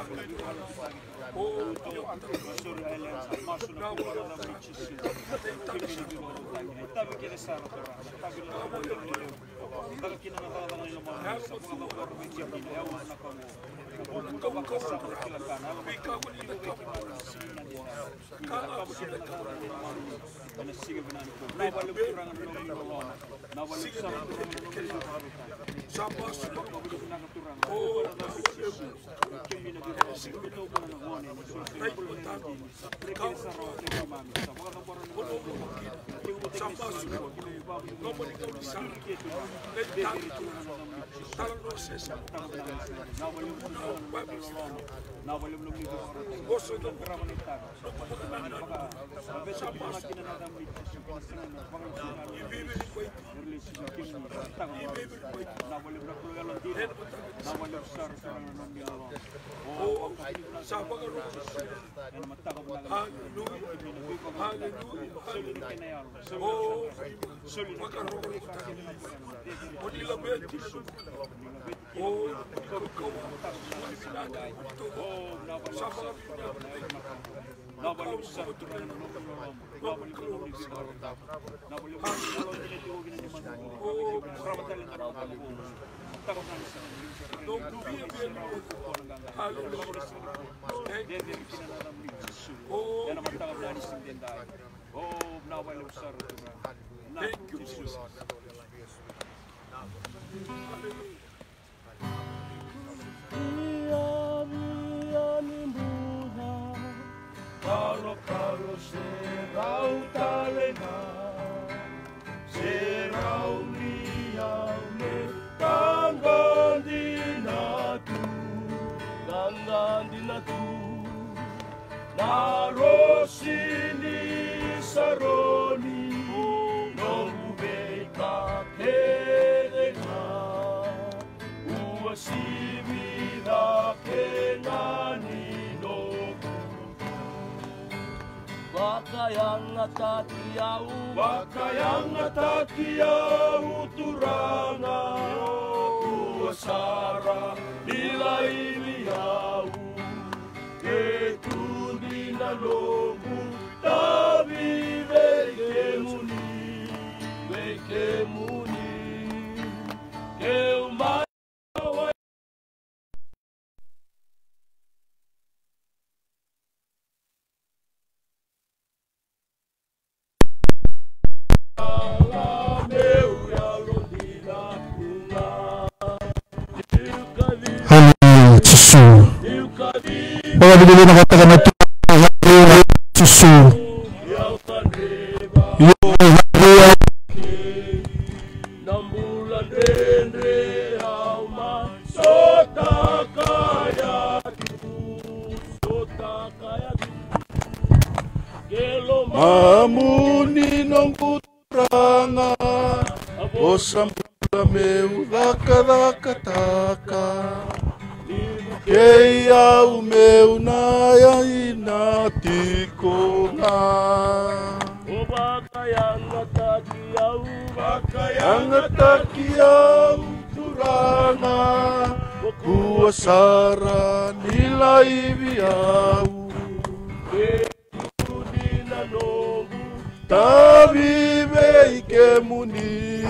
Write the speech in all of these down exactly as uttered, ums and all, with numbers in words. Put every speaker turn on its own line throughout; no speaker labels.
Bahwa dulu mengatakan itu susu mamuni nong putranga osam meu lakadakataka Keia o meu naia inatikonga O bakayanga takiau Bakayanga takiau Turana Kuasara nilai biau Kemuni nanogu Tabi beikemuni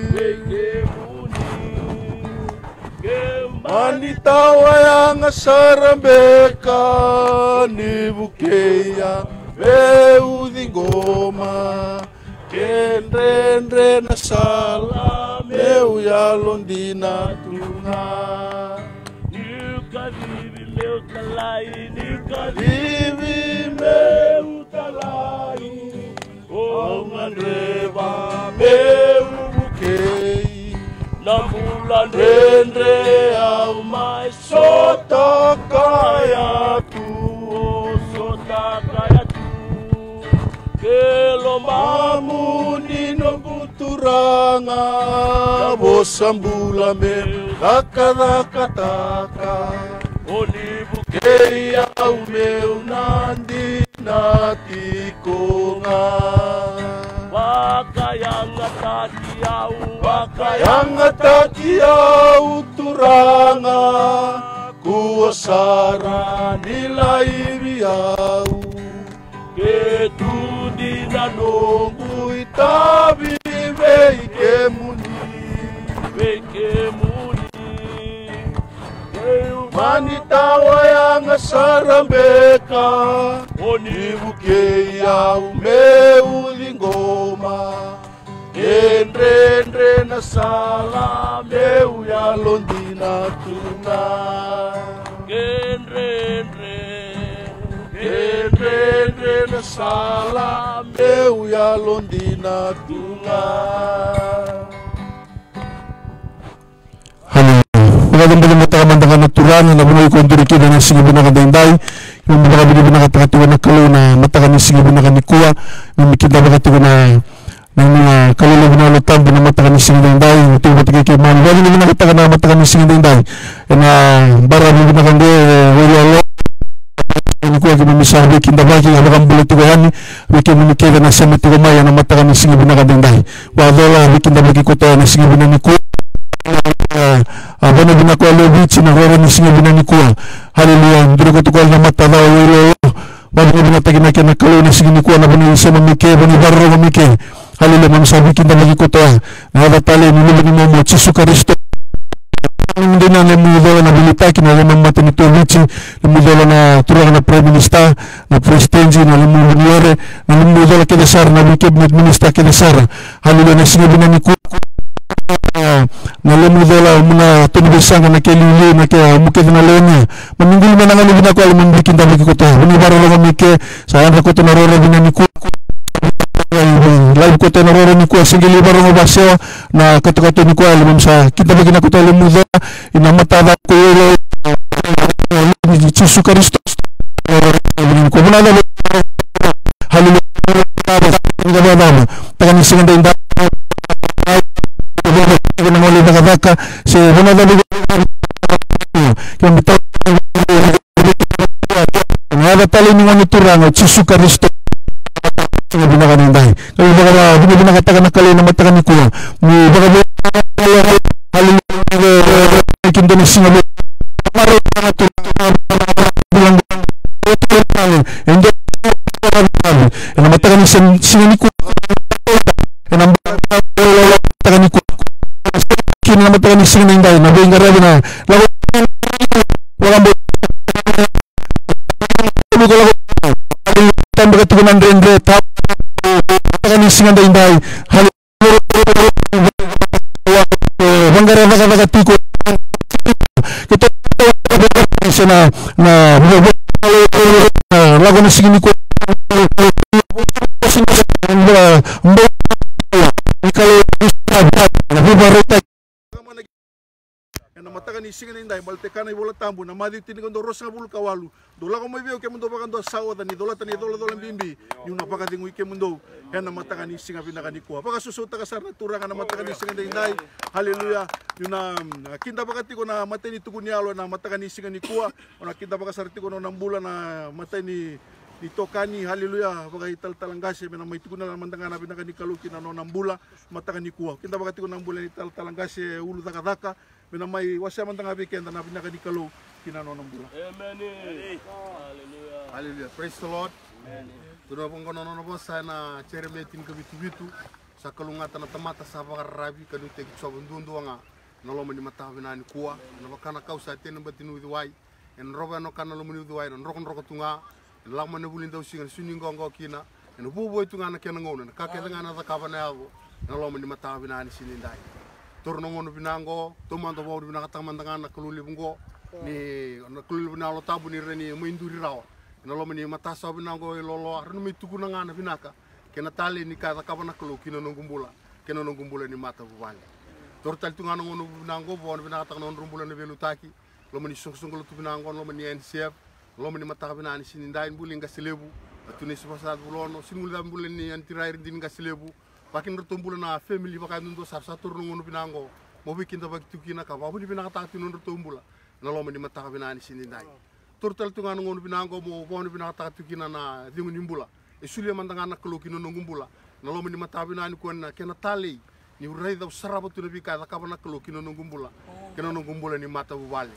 Manitawa yang sarambeka ni bukeya meu dingoma kenrenre na sala meu ya londina tuna Niuka vivi meu talai Niuka vivi meu talai O mandreva meu bukeya Nambulan rendre au mai sota kaya tu sota kaya tu Kelo mamuni no buturanga Bosambula me kakadakataka Oni bukeia au meu nandi natikonga Bakayanga takiau Bakayanga takiau turanga kuasara nilai au ke tu di nanongu itabi veike muni veike muni manitawa yang sarambeka onibuke au meu lingomaEndreendre na sala meu ya londina tunaEndreendreEndreendre na sala meu ya londina tuna
Halo, magandang matakamandang natural na nabunoy ko ndiri kina ng sige binaka dayday yung mga binibina katatuwa na kalo na matakan ng sige binaka ni kuwa yung mikita bakatiwa na ng mga kalulog na lutang na matakan ni sige dayday ito yung matigay kay man wali na nakatakan na matakan ni sige dayday na bara mo binaka ndi wala alo ni kuwa kina misabi kinda baki abakang bulati ko yan wiki minikita na samiti ko maya na matakan ni sige binaka dayday wadola wikinda baki ko tayo na sige binaka ni kuwa abana bina kwa leo bichi na rora ni singa bina ni kuwa haleluya ndiro ko tukal na mata daw wilo wala bina tagina kena kalau ni singa ni kuwa na bina isema mike bani barro mike haleluya mamsabi kinda lagi ko to na hada tale ni ni mo Yesu Kristo hindi na namudola na bilitaki na mamata ni to bichi namudola na turang na prime minister na presidency na namudola na namudola keda sar na cabinet minister keda sar haleluya na singa bina ni kuwa na lemu dola muna tunibisanga na kelili na ke muke na lenya maningul mananga ni bina ko alam bikin tabi ko to ni baro lo mike sayan ko to na roro bina ni ku live ko to na roro ni ku singili baro ngo basyo na kato to ni ku alam sa kita bagi na ko to lemu dola ina mata da ko yo ni Yesu Kristo ko muna na haleluya tagan singa inda ko na muli nakadaka si wala na ligo yung bitaw nga tali ni ngani turang Yesu Kristo nga binakanan dahil kaya baka na binakatakan na kali na matakan ni kuya ni baka haliluya kinda ni singabi maro na turang bilang hindi na matakan ni singabi kuya na matakan ni kuya kini na matakan ni singa inday na buing garabi na lago walang buong ko lago tambah keturunan rendre tap matakan ni singa inday halo wanggara baka baka tiko kita na na lago na singa ni ko kalau na matakan ni singa inday baltekana ibola tambu na madi tinigon do rosa bul kawalu dola ko may veo ke mundo bakan do sawa tani dola tani dola dola bimbi yung napakating wike mundo yan na matakan ni singa pinakani ko paka susuta ka sar naturang na matakan ni singa inday haleluya yung na kinda bakati ko na matay ni tugun yalo na matakan ni singa ni kuwa na kinda baka sarti ko no bulan na matay ni dito kani haleluya baka ital talangase mena may tugun na mandanga na pinakani kaluki na no nambula matakan ni kuwa kinda bakati ko nang bulan ital talangase ulu takadaka mena may wasya man tanga weekend na pinakani kalu kinano ng bula.
Amen. Hallelujah.
Hallelujah. Praise the Lord. Amen. Tuno pong kono no boss na cheremetin ka bitu-bitu sa kalungatan na tamata sa pakarabi kanu te kitso bundu nga noloma ni matawi na ni kuwa na bakana kausa tenu batinu duwai en roba no kana lo muni duwai no rokon rokon tunga en lama ne bulin daw singa suni ngongo kina en bubo tunga na kena ngona ka ke nga na ka bana yago noloma ni matawi na ni sinindai turno ngono binango tumando bo binaka tamandanga na kululi bungo ni na kululi binalo tabu ni reni mo induri rawa noloma ni matasa binango lolo arno mi tukuna nga na binaka kena tali ni ka ka bana kulo kina no gumbula kena no gumbula ni mata bubali tortal tunga no ngono binango bo binaka tak no rumbula ne velu taki lo mani sung-sung lo binango lo mani N C F lo mani mata binani sinindai buli nga selebu atuni sipasat bulono sinul dam bulen ni antirair din nga selebu pakin rotombula na family baka nundo sa sa turno ngono binango mo bikin tabag tukina ka babu di binaka tati nundo rotombula na lo mani mata binani sinindai tortal tunga no ngono binango mo bo ni binaka tati tukina na dingo nimbula e sulia mandanga na klo kino no ngumbula na lo mani mata binani ko na kena tali ni urai da saraba tu nabi ka ka bana klo kino no ngumbula kena no ngumbula ni mata bubali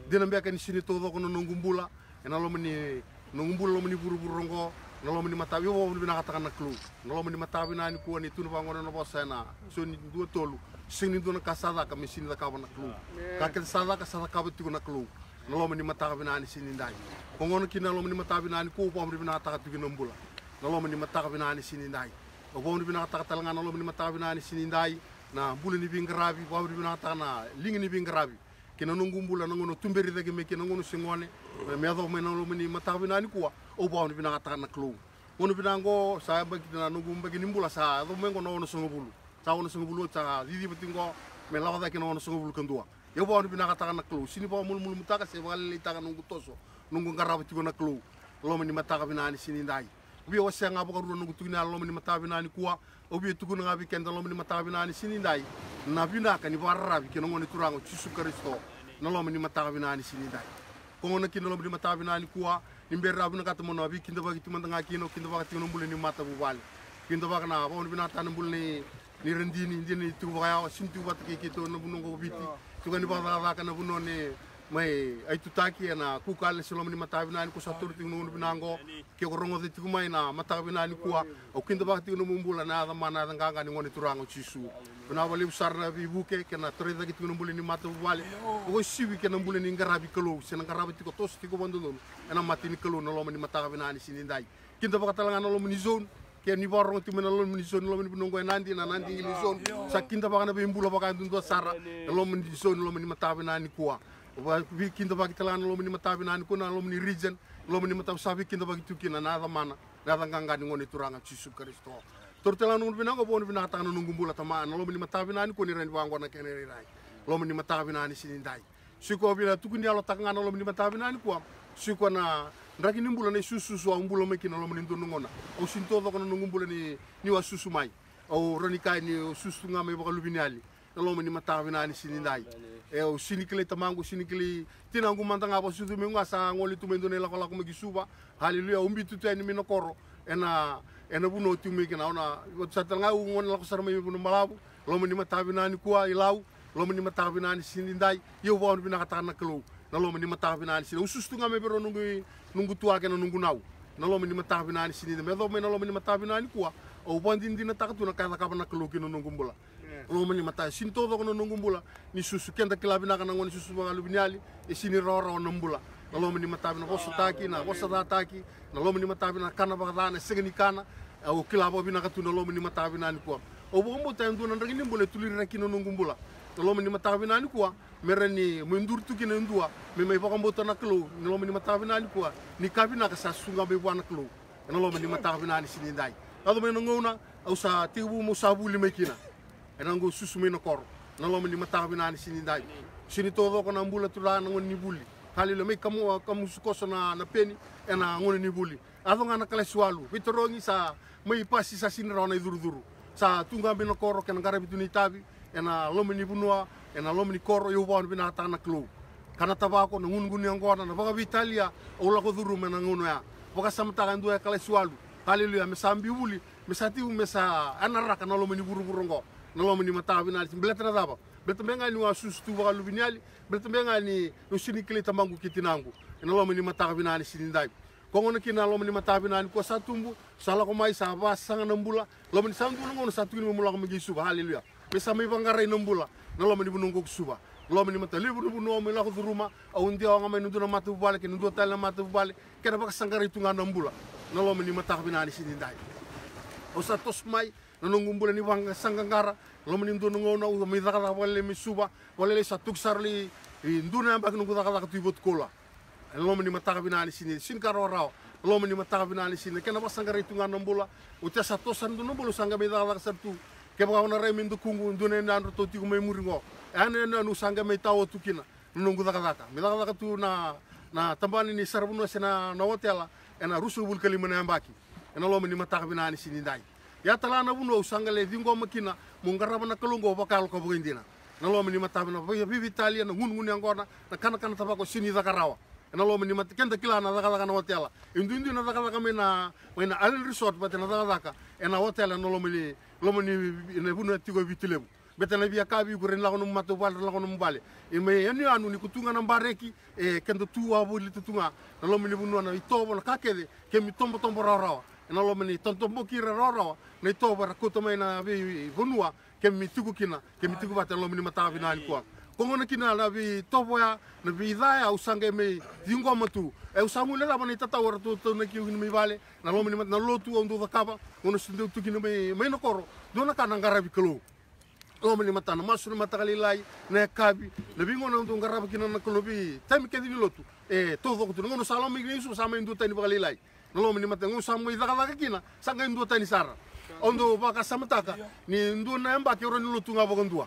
dina mbeka ni sini todo kono nongumbula ena lo mani nongumbula lo mani buru-buru rongo na lo mani matawi wo bina katakan na klu na lo mani matawi na ni ko ni tunu bangono no bosena so ni dua tolu sini do na kasada ka sini da ka na klu ka ken sada ka sada ka bitu na klu na lo mani matawi na ni sini ndai ko ngono kina lo mani matawi na ni ko po bina katakan tu nombula na lo mani matawi na ni sini ndai o bo bina katakan talanga na lo mani matawi na ni sini ndai na bulu ni bingrabi bo bina katakan na lingi ni bingrabi kina nongumbula nangono tumberi dage me kina ngono singone me ado me no mani matawi na ni kuwa o bo bina katakan na klu ngono bina ngo sa bagi na nongum bagi nimbula sa ado me ngono no songobulu sa ono songobulu sa didi betingo me lawa da kina ono songobulu kendua yo bo bina katakan na klu sini bo mul mul mutaka se wale itaga nongu toso nongu ngarabi tigo na klu lo mani matawi na ni sini ndai ubi o se ngabo karu nongu tugina lo mani matawi na ni kuwa ubi tugu na ngabi kenda lo mani matawi na ni sini ndai na bina ka ni barrabi kina ngoni turango Yesu Kristo na lo mani matawi na ni sini ndai ko ngona kina lo mani matawi na ni kuwa nimber rabu na kata mono abi kinda bagi tumanda ngakino kinda bagi tino mbule ni mata bu wale kinda bagi na bo bina tan mbule ni ni rendini ndini tu baya sintu wat ke kito no bunongo biti tuga ni bada da kana buno ni mai ai tutaki na kukale selo mani matawi na ni ko saturu tino no binango ke ko rongo de mai na matawi na ni kuwa o kinda bagi tino mbula na da mana da nganga ni ngoni turango Yesu na wali usar na bibuke ke na tori da gitu mbule ni mata bu wale o siwi ke na mbule ni ngarabi kelo sena ngarabi tiko tos tiko bondo ena mati ni kelo no lo mani matawi na ni sini ndai kinda bagi talanga no lo mani zone ke ni borro ti mena lo mani zone lo mani bunongo nandi na nandi ni zone sakinda bagi na bimbula bagi ndo sara lo mani zone lo mani matawi na ni kuwa vi kinda bagi talanga lo mani matawi na ni kuna lo mani region lo mani matawi sabi kinda bagi tukina na da mana na da nganga ni ngoni turanga Yesu Kristo tortela no binango bo bina ta no ngumbula tama no lo mani matawi na ni ko ni rendi wango na kene rai lo mani matawi na ni sini ndai siko bila tukundi alo takanga no lo mani matawi na ni kuwa siko na ndaki nimbula ni susu so umbulo mekina lo mani ndonu ngona o sinto do kono ngumbula ni ni wa susu mai o ronikai ni susu ngame bo lubinali lo mani matawi na ni sini ndai e o sinikile tamango sinikile tinangu mantanga bo susu me ngasa ngoli tumendo ne la kola ko megisuba haleluya umbi tutu ni minokoro ena ena buno tumi kina ona satanga ngon la ko sarma buno malabu lo mani matawi na ni kuwa ilau lo mani matawi na ni sini ndai yo bo bina kata na kelo na lo mani matawi na ni sini usustu ngame bero nungu nungu tua kena nungu nau na lo mani matawi na ni sini me do me na lo mani matawi na ni kuwa o bondin dina takatu na kala ka na kelo kino nungu mbula lo mani matawi sinto do kono nungu mbula ni susu kenda kilabi na kana ngoni susu ba lubinyali e sini roro na mbula na lo mani matawi na bosa taki na bosa taki na lo mani matawi na kana ba na segeni kana o kilabo bina katu na lo mani matawi na ni kuwa o bombo ta ndu na ndani mbule tuliri rakino nungu mbula lo mani matawi na ni kuwa mereni mundur tu kina ndua me mai bakambo na kelo lo mani matawi na ni kuwa ni kabina ka sasunga be bwana kelo na lo mani matawi na ni sini ndai ado me ngona au sa tibu mo sabu lima kina enango susu me no koro na lo mani matawi na ni sini ndai sini todo ko na mbula tula na ngoni buli hali lo me kamu kamu sukoso na na peni ena ngoni ni buli ado ngana kala swalu vitorongi sa mai pasi sa sini rona duru duru sa tunga be no koro ken ngarabi tuni tabi ena lo mani bunua ena lo mani koro yo bon bina ta na klo kana tabako na ngungun yang gona na baka Italia o la ko duru mena ngono ya baka samta kan dua kala swalu haleluya me sambi wuli me sati me sa anara kana lo mani buru buru ngo na lo mani matawi na mbeletra daba beto menga ni wa sustu baka lubinyali beto menga ni no sini kile tamangu kitinangu na lo mani matawi na sini ndai kongono kina lo mani matawi na ko satumbu sala ko mai sa ba sanga nambula lo mani sangu ngono satu ni mula ko magi suba haleluya me samai bangare nambula na lo mani bunungo suba lo mani mata libu bu no me la ko ruma au ndia nga mai nduna matu bale ke ndu tala matu bale ke na baka sangare tunga nambula na lo mani matawi na sini ndai o sa tos mai na ngumbula ni wanga sangangara lo mani ndu ngono o mi daka wale mi suba wale le satuk sarli nduna bak ndu daka daka tibot kola lo mani matawi na sini sin karo rao lo mani matawi na sini ke na baka sangare tunga nambula o ta sa tosan ndu nambula sanga mi daka sartu ke baka na re mindu kungu ndune ndanro to tiku mai muringo ane na nu sanga mai tawo tukina nungu daka daka mi daka daka tu na na tambani ni sarbuno sena na hotela ena rusul bul kalimana ambaki ena lo mani matawi na sini ndai ya tala na buno sanga le dingo makina mungaraba na kalungo bakal ko bugindina na lo mani matawi na vi Italia na ngun ngun yang gona na kana kana tabako sini daka rawa ena lo mani mat kenda kila na daka daka na hotela indu indu na daka daka mena mena allen resort bat na daka daka ena hotela no lo mani lo mani ne buno tigo vitilebu betana via kabi ko ren la kono mato wal la kono mbale e me yani anu ni kutunga na bareki e kendo tuwa bo li tutunga na lo mini bunu na itobo na kakede ke mi tombo tombo rawa na lo mini tonto mo kira rawa na itobo ra kuto mai na vi bunua ke mi tuku kina ke mi tuku bata lo mini mata vina ni kwa kongo na kina na vi tobo ya na vi daya usange me dingo matu e usamu le la bani tata ora tu tu na ki mi vale na lo mini na lo tu ondo da kaba ono sindu tu kina me me no koro dona kana ngarabi kelo lo mini mata na masu mata kali lai na kabi na bingo na ondo ngarabi kina na kolobi tami ke di lotu e todo ko tu ngono salo mi ngisu sama indu tani kali lai na lo mini mata ngono samu idaka daka kina sanga indu tani sara ondo baka samataka ni ndu na emba ke ro ni lotu ngabo gondua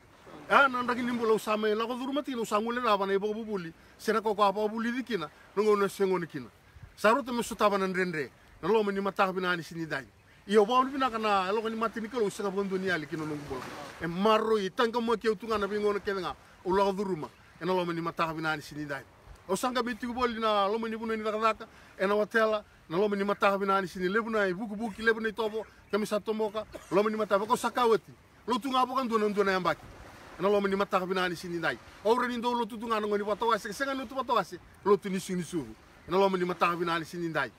ah na ndaki nimbo lo sama la ko durumati lo sangule na bana ibo bubuli sena ko ko apa buli dikina ngono sengo nikina saruto me sutaba na ndrendre na lo mini mata binani sini dai iyo ba on bina kana lo ni mati ni ko saka bondo ni ali kino nungu bol e marro i tanga mo ke utunga na bingo na kenga o lo duruma e na lo mini mata binani sini dai o sanga biti ko bol na lo mini bunani daka e na watela na lo mini mata binani sini lebuna buku buki lebuna tobo kami satomoka lo mini mata ko sakawati lo tunga bo kan dono dono yambaki na lo mini mata binani sini dai o reni do lo tutunga ngoni watawase senga no watawase lo tuni sini suvu na lo mini mata binani sini dai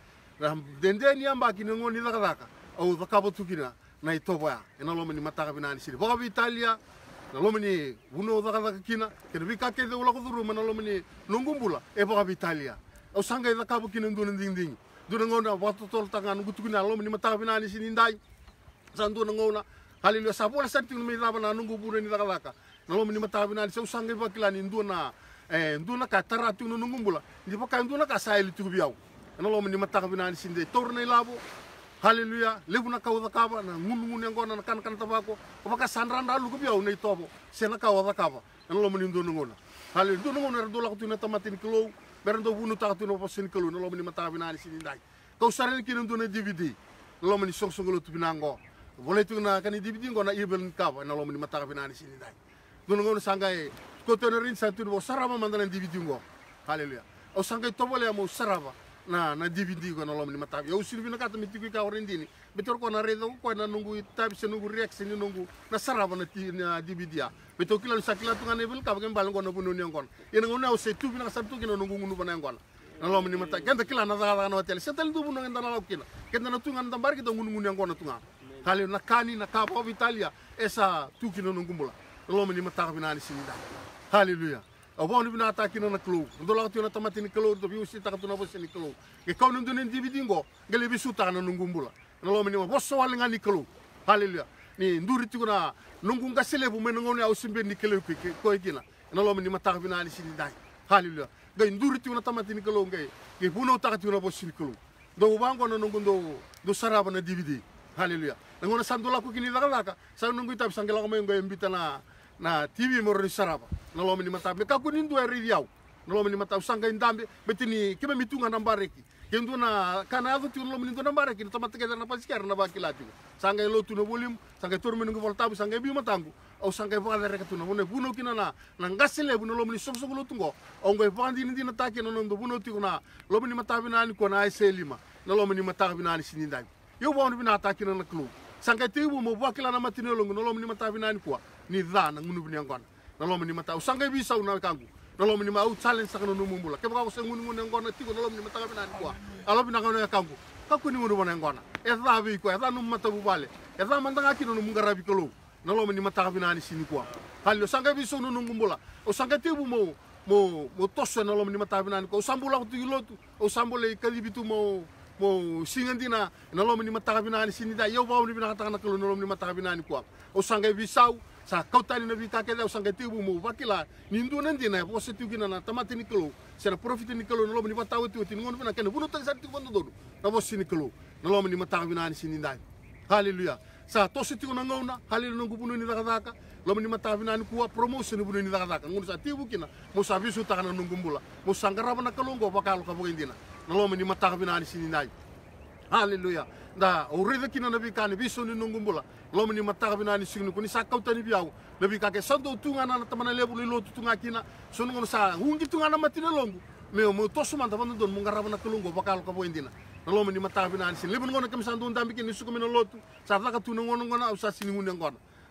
dende ni yambaki ngoni daka daka o vakabo tukina na itobo ya na lo mini mata binani sini boga Italia na lo mini uno daka daka kina ke vika ke de ulo ko duru na lo mini nungumbula e boga Italia o sanga ida kabo kina ndona ding ding duna ngona watu tol tanga ngu tukina lo mini mata binani sini dai sandu ngona halilu sabola santi mi laba na nungu buru ni daka daka na lo mini mata binani se usanga vakilani ndona eh ndona ka taratu nungumbula ndi boka ndona ka saili tubiau na lo mini mata binani sini torne labo haleluya lebuna ka wada kaba na ngunu ngunu ngona na kan kan tabako ko baka sanranda lu ko biaw nei tobo sena ka wada kaba na lo mani ndo ngona haleluya ndo ngona do la ko tuna tamatin kilo berndo bunu ta tuna posin kilo na lo mani mata binani sini dai ko sarel ki ndo na D V D na lo mani song song lo tubinango boleh tuna kan D V D ngona ibel kaba na lo mani mata binani sini dai ndo ngona sangai ko tonerin satu bo sarama mandana D V D ngo haleluya o sangai tobo le mo saraba na na D V D ko na lo mini mata yo silvi na kata miti ko ka orendini betor ko na redo ko na nungu tab se nungu reaction ni nungu na saraba na ti na D V D ya beto kila sakila tu ngane bel ka ba ngembal ngona bunu ni ngon yen ngona o se tu bina sabtu kina nungu ngunu bana ngon na lo mini mata kenda kila na daga na hotel setel du bunu ngenda na kina kenda na tu ngan tambar kita ngunu ngunu ngona tu nga kali na kani na ka po Italia esa tu kina nungu mbula na lo mini mata binani sini da haleluya o bon bina ta kina na klo ndo la tu na tamati ni klo do biusi ta na bosi ni klo ke ko ndo ni D V D ngo ngele bisu ta na nungumbula na lo mini mo boso wal ngani klo haleluya ni nduri tu na nungu nga selebu men ngoni au simbe ni klo ko ko kina na lo mini mata bina ni sini dai haleluya ga nduri tu na tamati ni klo ngai ke buno ta tu na bosi ni klo do bango na nungu ndo do saraba na D V D haleluya ngona sandula ko kini laka sa nungu tab sangela ko may ngai mbita na na T V mo ri saraba na lo mini mata me ka kunin do ri diaw na lo mini mata usanga indambe betini kime mitunga na bareki kendo na kana adu tu lo mini do na bareki to matka na pasikar na bakilati sanga lo tu no volume sanga tur mini voltabu sanga bi matangu au sanga ba reka tu no ne buno kina na na ngasele buno lo mini sokso lo tungo o ngai pandi ni na take no ndo buno tu na lo mini mata binani ko na ise lima na lo mini mata binani sini ndai yo ba on bina take na klo sanga tibu mo bakila na matine lo no lo mini mata binani ko ni dha na ngunu bini ngona na lo mini mata usanga bisa una kangu na lo mini mau challenge sakano numumbula ke baka ko ngunu ngunu ngona tiko na lo mini mata binani ko alo bina ngona kangu ka kuni ngunu bana ngona e dha bi ko e dha num mata bu bale e dha mandanga kino num ngarabi ko lo na lo mini mata binani sini ko hallo sanga bisa una numumbula usanga tibu mo mo mo tosso na lo mini mata binani ko usambula ko tilotu usambule kalibitu mo mo singandina na lo mini mata binani sini da yo ba mini bina kata na ko na lo mini mata binani ko usanga bisau sa kautani na vika ke da usanga tibu mo vakila ni ndu nandi na po se tukina na tamati ni klo se na profit ni klo no lo ni pataw tu tin ngon na ken bunu tan sa ti bondo do na bo sini klo no lo ni mata binani sini ndai haleluya sa to se tu na ngona haleluya ngu bunu ni daga daga lo ni mata binani kuwa promotion bunu ni daga daga ngun sa tibu kina mo sa bisu ta kana nungumbula mo sangara na kalongo bakal ka bo indina no lo ni mata binani sini ndai haleluya da urida kina na vika ni bisu ni nungumbula lo mini mata binani sini ko ni sa kautani biaw lebi ka ke sando tunga na tamana lebu lo tunga kina sunu ngono sa hungi tunga na matina longu me mo tosu man tamana don mo ngaraba na kulungo bakal ka bo indina lo mini mata binani sini lebu ngono kam sando ndambi kini suko mino lotu sa ka tunu ngono ngono sa sini ngune ngono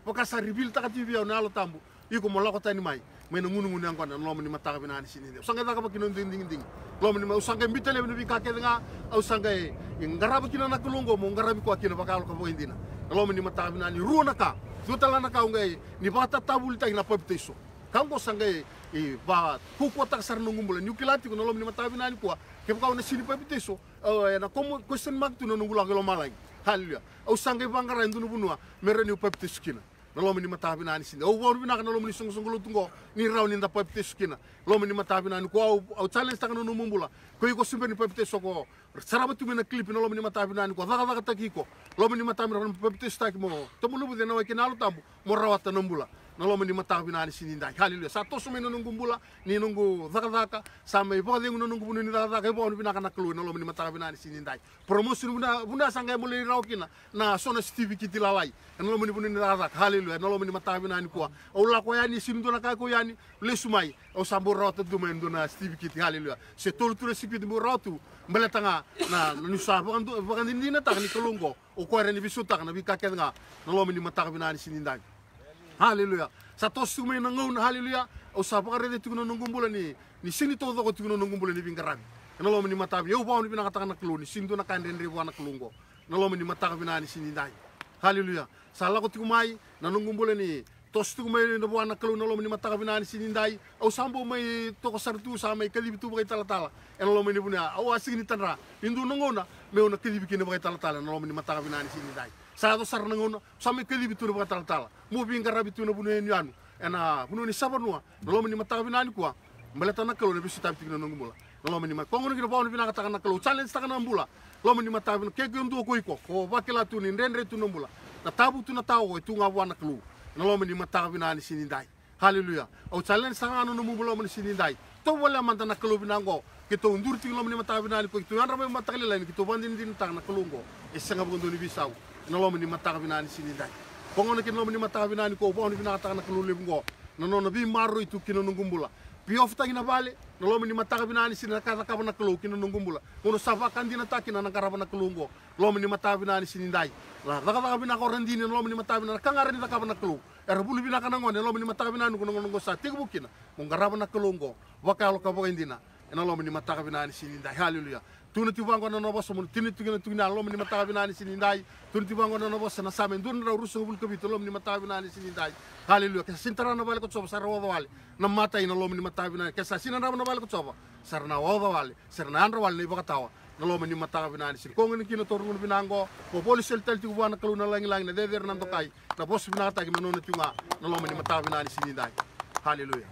Pakasa ribil takati biya na alo tambu. Iko mo lako tani mai. May nangunu ngunu yang kwana lo ni mataka binani sini. Usanga taka pa kinon ding ding ding. Lo ni usanga mbitele ni bikake nga usanga e ngarabi kina na kulungo mo ngarabi ko akina bakalo ka bo indina. Lo ni mataka binani ruona ka. Tutala na ka ngai ni bata tabul tai na pepteso. Kango sanga e ba kuko tak sar nungumbula nyukilati ko lo ni mataka binani ko. Ke ka na sini pepteso. Eh na como question mark tu no ngula lo malai. Haleluya. Usanga bangara ndunu bunua mereni pepteso kina. Nalomi ni matabi na ni sini. O wor bina kana lomi ni sung sung lutungo ni raw ni nda pepte skina. Lomi ni matabi na ni ko au challenge takana no mumbula. Ko iko simbe ni pepte soko. Sarabatu mina clip no lomi ni matabi na ni ko daga daga takiko. Lomi ni matabi na pepte stak mo. Tomulu bude na wa kinalo tambu mo rawata nombula. Nalomi ni matabi na ni sini ndai. Haleluya. Sa to sume no ngumbula ni nungu daga daga sama ibo de no nungu bunu ni daga daga ibo bina kana klu nalomi ni matabi na ni sini ndai. Promotion buna buna sanga mo le raw kina na sona Stevie kitilalai. Nalomi ni bunu ni daga daga. Haleluya. Nalo mini matabi nani kwa au la ko yani sindu na ka ko yani le sumai au sambo rota du men do na Stevie Kiti. Haleluya. Se tolu tu recipe du rotu mbeletanga na nu sa ba ndu ba ndi na tak ni kolongo o ko reni bisu tak na bi ka ken nga nalo mini matabi nani sinindai. Haleluya. Sa to sume na ngau haleluya au sa ba rede tu no ngumbula ni ni sini to do ko tu no ngumbula ni bingarabi. Nalo mini matabi yo ba ni bina ka na kloni sindu na ka ndende wana kolongo nalo mini matabi nani sinindai. Haleluya. Salah ko tikumai nanungumbule ni tos tikumai no buana kalu nalo ni mataka binani sinindai au sambo mai toko sartu sa mai kalibi tu bagai tala-tala enalo ni bunia au asing ni tanra indu nangona meu na kalibi kini bagai tala-tala nalo ni mataka binani sinindai sa to sar nangona sa mai kalibi tu bagai tala-tala mo bingarabi tu no bunia ni anu ena buno ni sabanua nalo ni mataka binani kwa meleta na kalu ni bisu tapi tikina nangumbula nalo ni ma kongo ni bawo ni binaka takana kalu challenge takana mbula lo ni mataka bin ke gundu ko iko ko bakela tu ni rendre tu nombula na tabu tu na tao tu nga wana klu na lo ni mataka binani sinindai. Haleluya. Au challenge sanga no mubulo mo sinindai to wala man na klu binango kito undur ti lo ni mataka binani ko tu andra mo mataka lain kito bandin din tang na klungo e sanga bondo ni bisau na lo ni mataka binani sinindai kongo na kin lo ni mataka binani ko bo ni binaka na klu lebngo na no na bi maro itu kino ngumbula piof tagi na bale na lo ni mataka binani sinaka ka na klu kino ngumbula uno sava kandina takina na karaba na klungo lo ni mataka binani sinindai la daga daga bina ko rendini lo ni mataka binani kangare ni takaba na klu er bulu bina kana ngone lo ni mataka binani ko ngo sa tigu bukina mo garaba na klungo wakalo ka boindina ena lo ni mataka binani sinindai. Haleluya. Tuna tibango na nobo somun tini tugina tugina lo ni mataka binani sinindai tuna tibango na nobo sana samen dun ra rusu bul kabito lo ni mataka binani sinindai. Haleluya. Kesa sintara na bale ko soba sara wado wale na mata ina lo ni mataka binani kesa sinan ra na bale ko soba sara na wado wale sara na andra wale ni bakatawa na lo ni mataka binani sin kongo ni kino torun binango po polisel tel tu buana kaluna langi langi na dever nan to kai na bos binata ki menono tunga na lo ni mataka binani sinindai. Haleluya.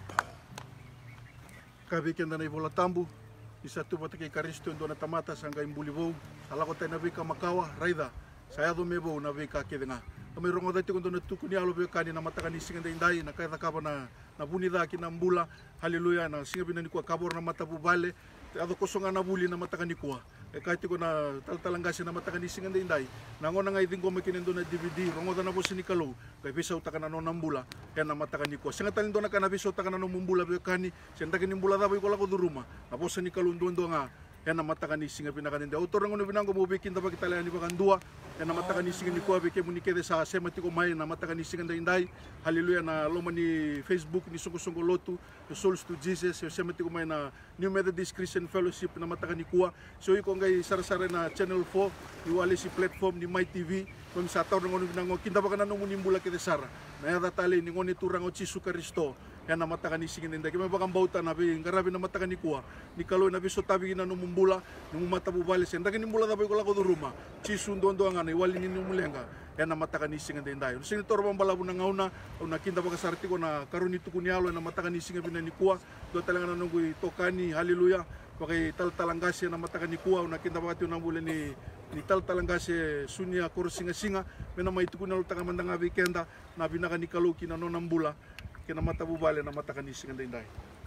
Kabi kenda na ibola tambu isa tu patake karisto ndo na tamata sanga imbuli bo ala ko tay na bika makawa raida saya do mebo na bika kedenga kami rongo dati ko ndo na tukuni alo be kani na mataka ni singa ndai na kaya kaba na na bunida ki na mbula. Haleluya. Na singa binani ko kabor na matabu bale ado kosonga na buli na mataka ni ko e kahit ko na taltalangasi na mataka ni singa ndai nango na ngai dingo makinendo na D V D rongo na bo sinikalo kay bisa utaka na no nambula yan na mataka ni ko singa talindo na kana bisa utaka na no mumbula be kani senda kini mbula da ko la ko duruma na bo sinikalo ndondo nga yan na mataka ni singa pinakanende autor ngo no binango mo bikin da bakitala ni bakandua yan na mataka ni singa ni ko be ke munikede sa semati ko mai na mataka ni singa ndai. Haleluya. Na loma ni Facebook ni sungo-sungo lotu the Souls to Jesus yo semati ko mai na New Methodist Christian Fellowship na mataka ni kuwa so iko ngai sara-sara na Channel four iwali si platform ni My T V kung sa taw ngo binango kinda baka na no munimbula kede sara na yata tali ni ngoni turang o Jesu Kristo yan na mataka ni singa ndai kime bakang bauta na be ngarabi na mataka ni kuwa ni kalo na biso tabi na no mumbula ni matabu bale senda kini mbula da ko la ko duruma Jesu ndondo nga iwali ni mulenga yan na mataka ni singa ndai sini tor bambala bunang ngauna una kinda baka sarti ko na karuni tukunialo na mataka ni singa binani kuwa do talanga na nungui tokani. Haleluya. Pakai tal talangase na mataka ni kuwa una kinda baka tunang bule ni ni tal talangase sunya kor singa singa mena mai tukunalo tanga mandanga weekenda na binaka ni kaluki na no nambula kina matabu bale na mataka ni singa ndai.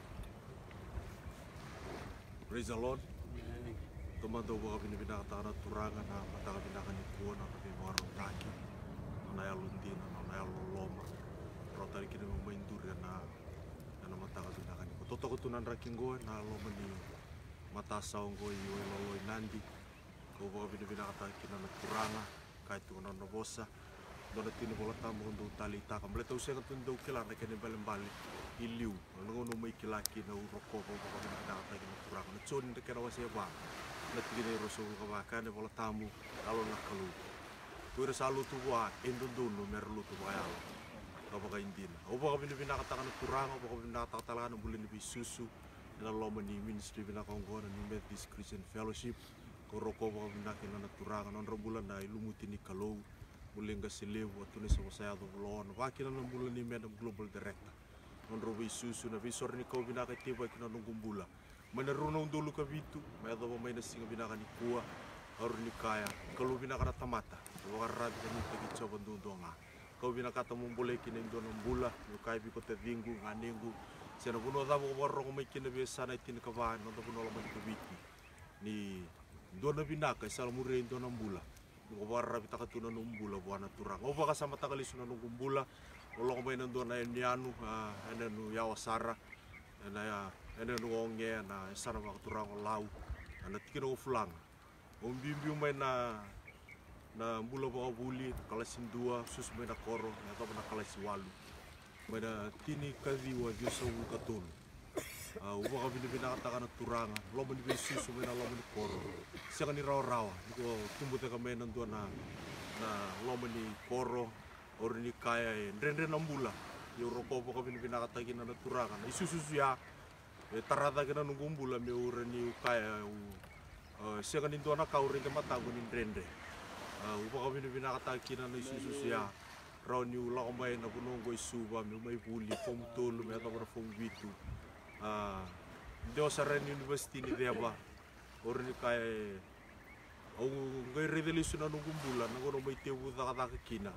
Praise the Lord. Tomando baka binibinaka tara turanga na mataka binaka ni kuwa na kabi warong taki na yalundina na yaloloma rotari kini mo maindur na na mataka binaka ni ko toto ko tunan rakingo na loma ni matasa ngo iyo lolo nandi ko baka binibinaka taki na turanga kahit ko na nobosa dona tini bola tamu untuk tali takam boleh tahu saya kan tuh kelar nak kena balik balik iliu ngono mai kilaki na uroko ko ko na data kena kurang na chon de kera wase ba na tini roso ko ba kan bola tamu kalau nak kalu tu salu tu wa endo dulu merlu tu wa ya apa ka indin apa ka bini bina kata kan kurang apa ka bina kata kata kan boleh lebih susu na lo mani ministry bina kongko na Methodist Christian Fellowship ko roko ba bina kena na kurang non bulan na ilumuti ni kalau boleh nggak selew waktu ni sama saya tu belon wakil na bulan ni madam global director non robi susu na visor ni kau bina kati ba kena nunggu bula menerunong dulu ke bitu mai ada pemain singa bina kan ikua harus ni kaya kalau bina kana tamata wakar rabi kan pergi coba dulu nga kau bina kata boleh kena indo nung bula kai bi ko te vingu nganengu sena puno da bo borro mai kena biasa na tin ka ba no puno lo mai ke biti ni dona bina ka sal mure indo nung bula ko warra bitaka tuna numbula buana turang o baka sama takali suna numbula olo ko may nando na nianu ene nu yawa sara ene ya ene nu onge na sara ba turang lau ana tikino fulang o bimbi may na na mbula ba buli kalasin dua sus may na koro na to na kalasi walu may na tini kadiwa juso katul Uh, uba ka binibina kata na turanga lo man di susu may na lo man koro siya ka ni raw rawa ko tumbuta ka may nandun na na lo man ni koro or ni kaya eh ren-ren ang bula yung roko po ka binibina kata na turanga na isususu ya eh, tarata ka na nung bula may ura ni kaya uh, siya ka nindun na kaurin ka matago ni ren-ren uh, uba ka binibina kata na isususu ya raw ni ula ko may na punong ko isuba may may buli fong tolo may ata para fong bitu ah deo saren university ni deba or ni kay au ngai resolution na nung bulan ngo may tebu ta kata kina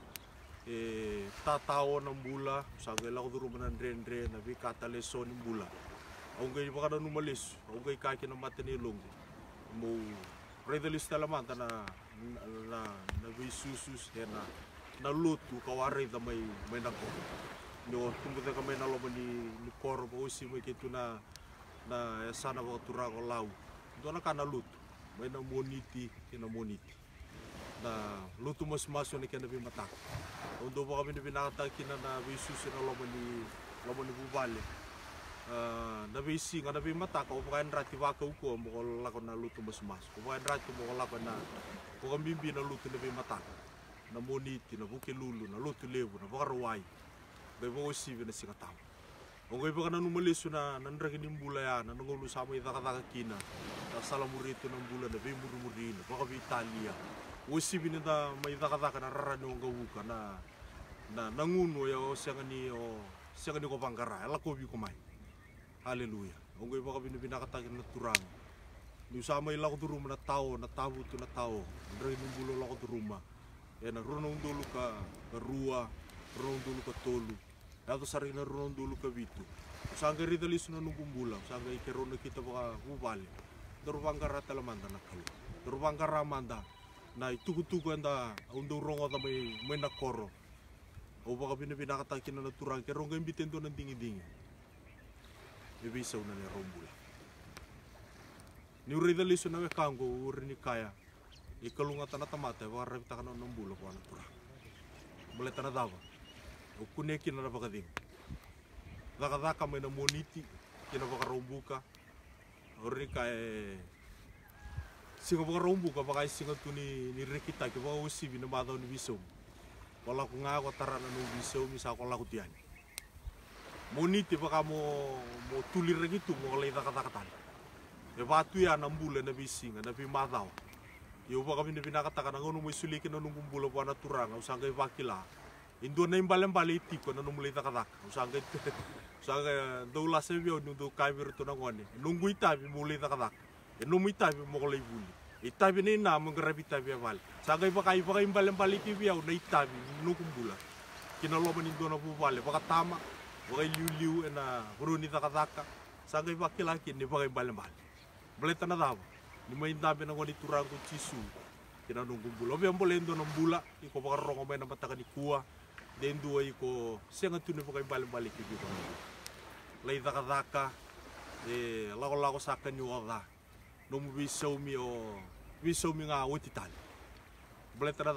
eh tatao ng bula sa gela ko duro man rendre na bi kataleson ng bula au ngai baka na numalis au ngai kaki na matenilong mo resolution talaman ta na na na bi susus na na lutu kawari ta may may nako no tumbuta kami na lobo ni ni koro bo si mo kitu na na sana ba turago lau do na kana lutu may na moniti kina moniti na lutu mas maso ni kana bi matak ondo ba kami ni binata kina na bisu na lobo ni lobo ni bubale uh, na bisi nga na bi matak o ba kan rati wa ko ko mo la ko na lutu mas mas ko ba rati mo la ko na ko kambimbi na lutu na bi matak na moniti na buke lulu na lutu lebu na bakarwai gai bawa sibi na singa tamu. Ongai baka na numalisu na nandragi nimbula ya na nangulu sama ita kata kina. Na salamuri itu nambula na be murumuri na baka be Italia. O sibi na da may ita kata na rarani onga wuka na na nanguno ya o sianga ni o sianga ni ko bangara ala ko bi ko mai. Haleluya. Ongai baka binibinakata na turang. Ni sama ila ko duruma na tao na tabu tu na tao. Nandragi nimbula la ko duruma. Ya na runong dulu ka rua, runong dulu ka tolu. Dato sari na runon dulu ka bitu. Sangga rida lisu na nungkung bulang. Sangga ikero na kita baka hubali. Darubangkara talamanda na kalu. Darubangkara manda. Na ituku-tuku anda undo rongo ta may may nakoro. O baka pinapinakatakin na naturang. Kero nga imbitin doon ng dingi-dingi. Ibisaw na ni rombula. Ni rida lisu na mekango uri ni kaya. Ikalungatan na tamata. Baka rabita ka na ng bulo ko naturang. Balita na dawa. O kuneki na napakading. Daka-daka may na moniti, kinapakarombuka. O rin kaya, singa pakarombuka, baka singa ito ni, ni Rikita, kaya baka usibi na madaw ni Bisom. Wala ko nga ako tara na ng Bisom, isa ako lakot yan. Moniti, baka mo, mo tulir rin ito, mo kalay daka-dakatan. E batu yan ang bula na bisinga, na bimadaw. Iyo baka pinakataka na nga nung may sulikin na nung bula po na turang, usang kay bakila. Indo na imbalan baliti ko na numulay ta kadak. Usanga usanga do la se bio no do kaibir to na ngone. Nunggu itabi mulay ta kadak. E nunggu itabi mo kolay buli. Itabi ni na mong grabe itabi aval. Sanga iba kay iba kay imbalan baliti bio na itabi nunggu bula. Kinaloban indo na bubale baka tama. Baka liu-liu na runi ta kadaka. Sanga iba kilaki ni baka imbalan bali. Balita na daw. Ni may itabi na ngone turang ko chisu. Kina nunggu bula. Obi ambole indo na bula. Iko baka rongo may na mataka ni kuwa. Den dua iko siang tu ni pakai balik-balik gitu. Lai daka-daka, eh lago-lago sakan ni wala. Nomu bisau mi o bisau mi nga witital. Boleh terada.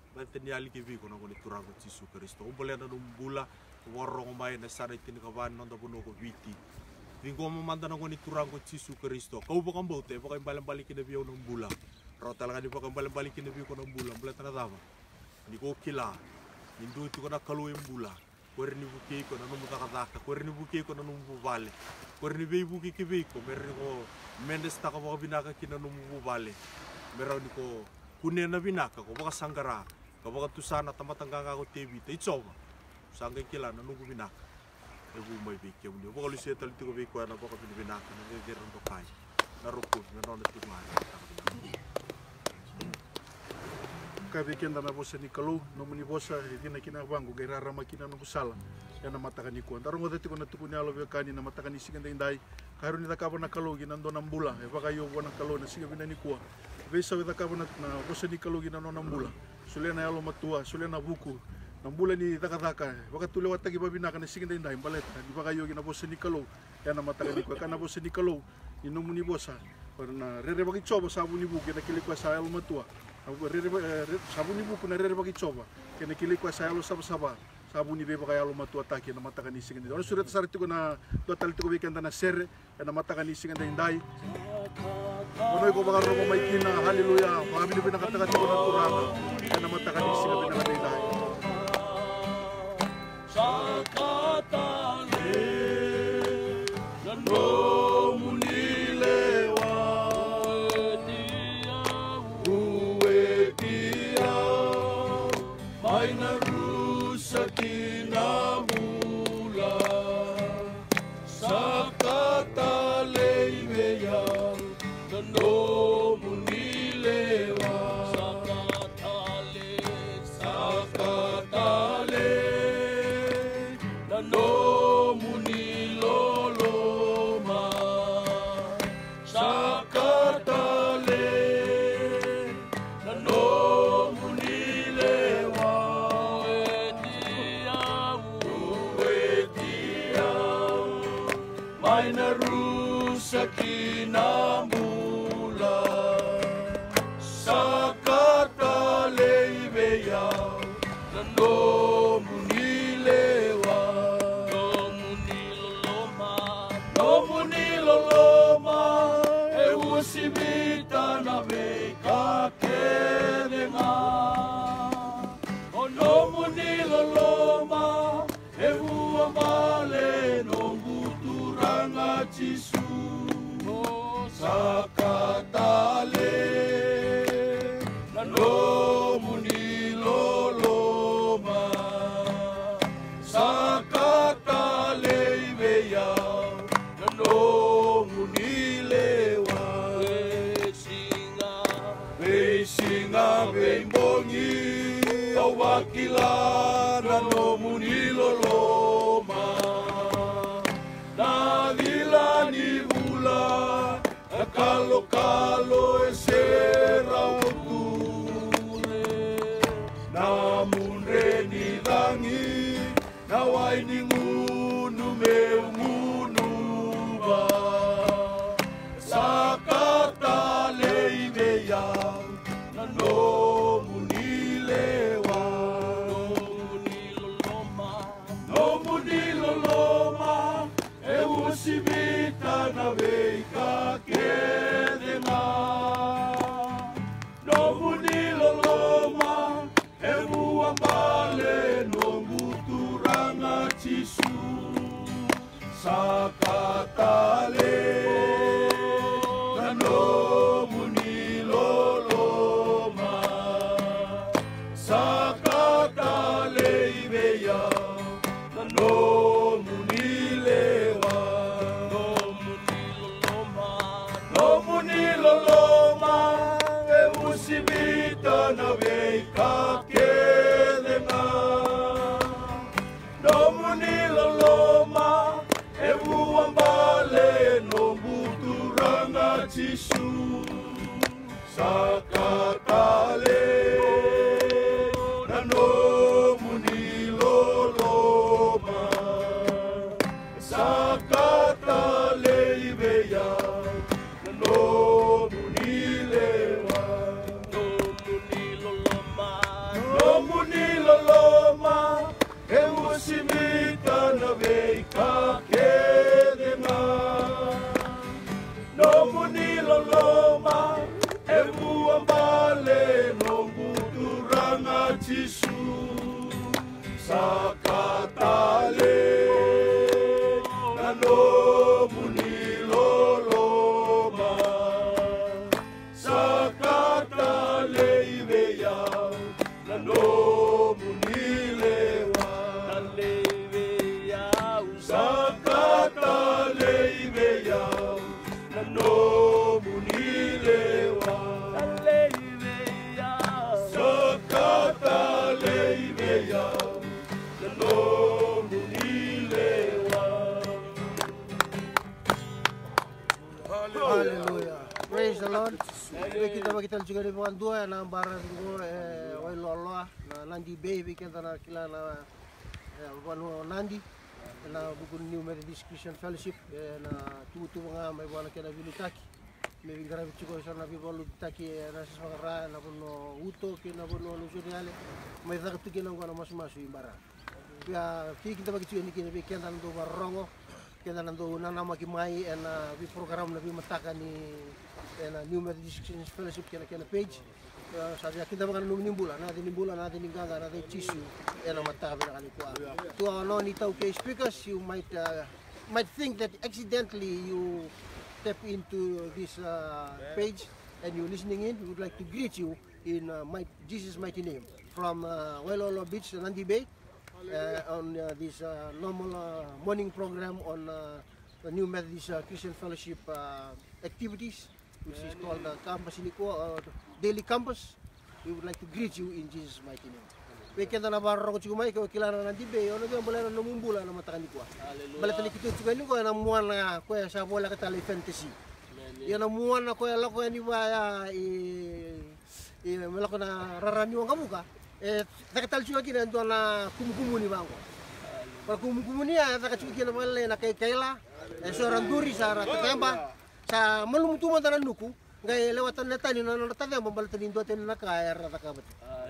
Banteni ali ke viko na ngoni turango Yesu Kristo. Umbole na numbula warong mai na sana itini kawan nonda buno ko viti. Vingo mamanda na ngoni turango Yesu Kristo. Kau bakam bote bakam balang balik na biyo numbula. Rota lang ni bakam balang balik na biyo ko numbula. Umbole na tama. Ni ko kila. Nindu itu kana kalu embula. Kore ni buki ko na numu takataka. Kore ni buki ko na numu vale. Kore ni bei buki ke bei ko merni ko mendes taka baka binaka kina numu vale. Merau ni ko kune na binaka ko baka sanggara. Kapag tusana tamatangga ako T V, tayo tsoma. Sangga kila na nunggu binaka. Ebu may bikya mo niyo. Baka lusiya talito ko bikya na baka binaka na nagagirang dokay. Narukod, nanon at tumahan. Kabikin na po sa Nikalo, no manibosa, hindi na kinabanggo, kay raramakina ng kusala. Yan ang matakan ni Kuan. Tarong dati ko natuko niya alo kani na matakan ni Sigan Dainday. Karon nita kapan na Kalo, ginando ng bula. E baka yung ng Kalo na Sigan na ni Kuan. Besa kita kapan na bosa ni Kalo ginano ng bula. Sulia na yalo matua, sulia na buku. Nang bula ni takataka. Baka tulewat tagi babinaka na Sigan Dainday, balet. Di baka yung ginabosa ni Kalo. Yan ang matakan ni Kuan. Kana bosa ni Kalo, inom mo ni bosa. Na rere bagi coba sabu ni buku na kilikwa sa yalo matua. Sabu ni buku na rere bagi coba. Kena kilikwa sa yalo saba-saba. Sabu ni beba kaya lo matu atake na matakan ni Sigan Dainday. Ono surat sariti ko na total tiko weekend na sere na matakan ni Sigan Dainday. Ono ko baka ro may kina haleluya. Pamili pinakatakan ko na turanga na matakan ni Sigan Dainday. Sakatale no munilewa dia uwe dia maina sakina mula sakatale meya no munilewa sakatale sakatale no muniloloma sakatale no munilewa Maina rusa kinamula sakatale ibeya no munilewa no muniloloma no muniloloma e usibita na beka kedenga no muniloloma e uamale no Ranga Jisu sakatale na no muniloloma sakatale ibeya na no munilewa singa be singa be mbongi awakila na no muniloloma ni bula kalo kalo esera uture namun reni dangi nawai ni ngunu me ngunu ba sakatale ibeya na no munilewa no muniloloma no muniloloma Usibita na beika kedenga no muniloloma ebu ambale no muturanga Jisu sakatale na no muniloloma sakatale ibeya na no Loloma e usibita na beika kedenga no muniloloma e buambale no buturanga Jisu sakatale na no muniloloma sakatale ibeya no munilewa no muniloloma no
Lord. Kita kita juga di bukan dua na bara ngo eh oi lolo na Nandi baby kita na kila na bukan Nandi na bukan New Methodist Christian Fellowship na tutu mga may buwan kena bilutaki. May garabi chiko sa na bibolu taki na sa mga na puno uto kina puno lusuriale may zakatu kina ngona mas-masu imbara. Ya kita bagi cuy ni kina bikin dan do barongo kena nando nana maki mai ena vi program na vi mataka ni ena New Methodist Christian Fellowship kena kena page saja kita makan num nimbula na di nimbula na di ninganga na di chisu ena mataka na kani kwa to no ni tau ke speakers you might uh, might think that accidentally you step into this uh, page and you listening in. We would like to greet you in uh, my, Jesus' mighty name from uh, Wailolo Beach, Nandi Bay. Uh, on uh, this uh, normal uh, morning program on uh, the New Methodist uh, Christian Fellowship uh, activities, which is called the Campus Iniko, or uh, Daily Campus. We would like to greet you in Jesus' mighty name. Weekend na barro ko chumay ko kilala Nandi Bay, ono biang bola na numumbula na matakan ko. Bala tali kito chugay ni ko na muan na ko sa bola ka tali fantasy. Yan na muan na ko la ko ni ba i i melako na raranyo ang kamuka. Eh, nakatal juga kina ndo na kumukumu ni bango. Para kumukumu ni ya nakachuki kina male na kay kaila. Eh seorang duri sa ratatamba sa malumutuman tanan nuku ngai lewatan netani na ratatamba balatan ndo ten na kaya ratakabat.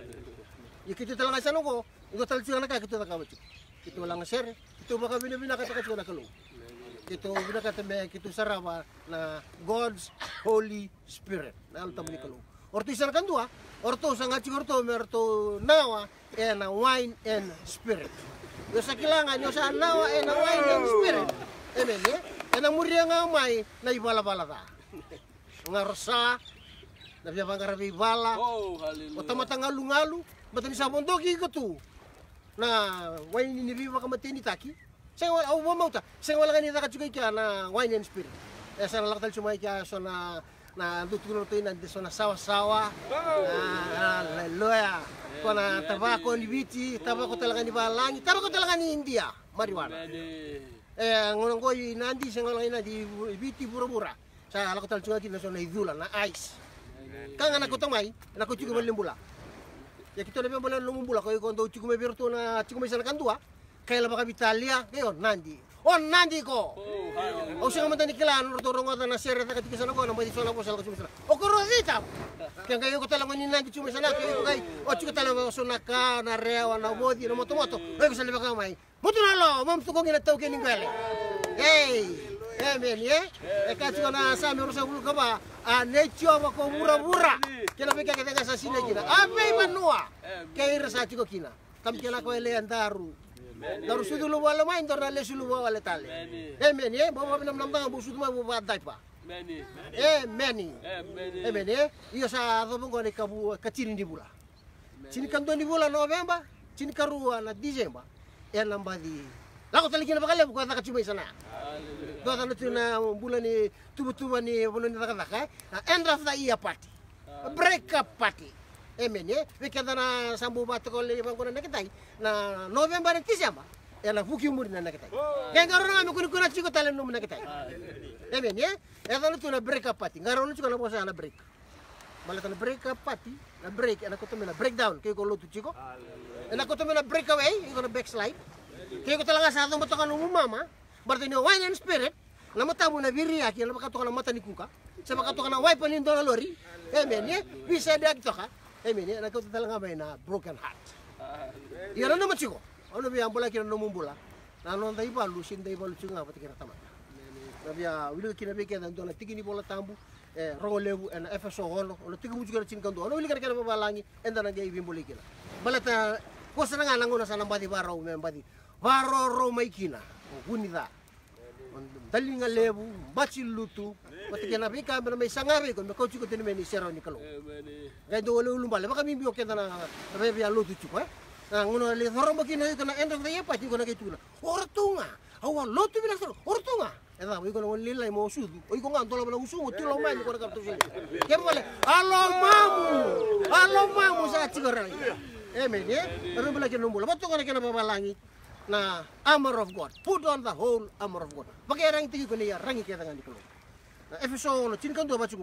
Ikito talaga sa nuko, ndo tal juga na kaya kito ratakabat. Kito lang share, kito baka binabina ka taka na kalong. Kito binakata me kito sarawa na God's Holy Spirit. Na altam ni kalong. Orto isang kandua, orto sa ngachi orto merto nawa and wine and spirit. Yo sa kilangan yo sa nawa and wine and spirit. Amen. Eh ang muriya nga may na ibala-bala ta. Nga rosa na biya pangarabi bala. Oh, hallelujah. O tamata ngalu-ngalu, batani sa bondogi ko tu. Na wine ni riwa ka matini taki. Sa wala o mo ta. Sa wala kanita ka chugay ka na wine and spirit. Eh sa laktal sumay ka so na na tutulong to na so na sawa-sawa na haleluya ko na tabako ni biti tabako talaga ni balangi tabako talaga ni India marijuana eh ngonong ko inandi sa ngolong ina di biti bura-bura sa alako tal chunga na so na idula na ice kanga na ko tamay na ko chugo malimbula ya kito na bola lumumbula ko ko ndo chugo me virtu na chugo me sana kandua kaya la baka Italia ngayon nandi on nandi ko. O siya nga ni kilan turong ko na sere ta katika sana ko na may sala ko sa kusumisa. O ko rodita. Kaya kayo ko talaga ni nandi chuma sana kayo kay o chuko talaga so naka na rewa na modi na moto-moto. Ay ko sa liba kamay. Muto na lo, mam to ko ginataw kay ningwele. Hey. Amen ye. E ka chuko na sa mi rosa bulu ka ba. A necho ba ko mura-mura. Kina pika kita sa sina kina. Ape manua. Kay rasa chuko kina. Kam kila ko ele andaru. Daru sudu lu wala main dor le sulu wala tale. Amen ye, bo binam nam tang bu sudu ma bu badai pa. Amen. Amen. Amen ye. Iyo sa do ngo ni kabu kaciri di bula. Sini kan do di bula November, sini karua na December. Ya nambadi. Lako tali kina bakal ko ta kacumai sana. Do ta nutu na bulan ni tubu-tubu ni bulan ni taka-taka. End of the year party. Break up party. Amen ye. Weekend na sambu bato ko le bang ko na nakitay na November at December. Ya na fuki umur na nakitay. Kaya ngaro na kami kuno chiko talam no nakitay. Amen ye. Ya na to na break up party. Ngaro na chiko na bosa na break. Malata na break up party, na break ana ko to na breakdown kay ko luto chiko. Ana ko to na break away, ko na backslide. Kaya ko talaga sa atong batokan ng mama, barto ni wine and spirit. Na mata mo na viriya kaya na makatukan na mata ni kuka. Sa makatukan na wipe ni na lori. Amen ye. Bisa dag to ka. Amen ye. Ana ko talaga may na broken heart. Yan naman chiko. Ano biya ang bola kina numumbula. Na non dai balu sin dai balu chunga pati kina tama. Na biya wilu kina be kina ndo na tigini bola tambu eh rongolebu en efeso hono ono tigu juga cin kando ono wilu kina babalangi enda na gay bimbuli kina. Balata ko sa nga nanguna sa nambadi baro membadi. Baro ro may kina. Hunida. Dali nga lebu, baci lutu. Pati kina be ka may sangabe ko me ko chiko tin me ni sero ni kalo. Gay do wala ulumbale baka mi biyo kina na be biya lutu chiko eh. Nah, ngono le thoro makina ito na end of the year pati ko na kay tuna. Ortunga. Awa lotu bila thoro. Ortunga. Eta wi ko na lilay mo sudu. Oy ko nga tola bala usungo tulo man ko na kapto sini. Kembale. Alo mamu. Alo mamu sa chigara. Amen ye. Pero bala kino mula. Bato ko na kina babalangi na armor of God. Put on the whole armor of God. Bakay rang tigi ko niya rangi kaya nga di ko. Na Efeso no chin kan do ba chungo.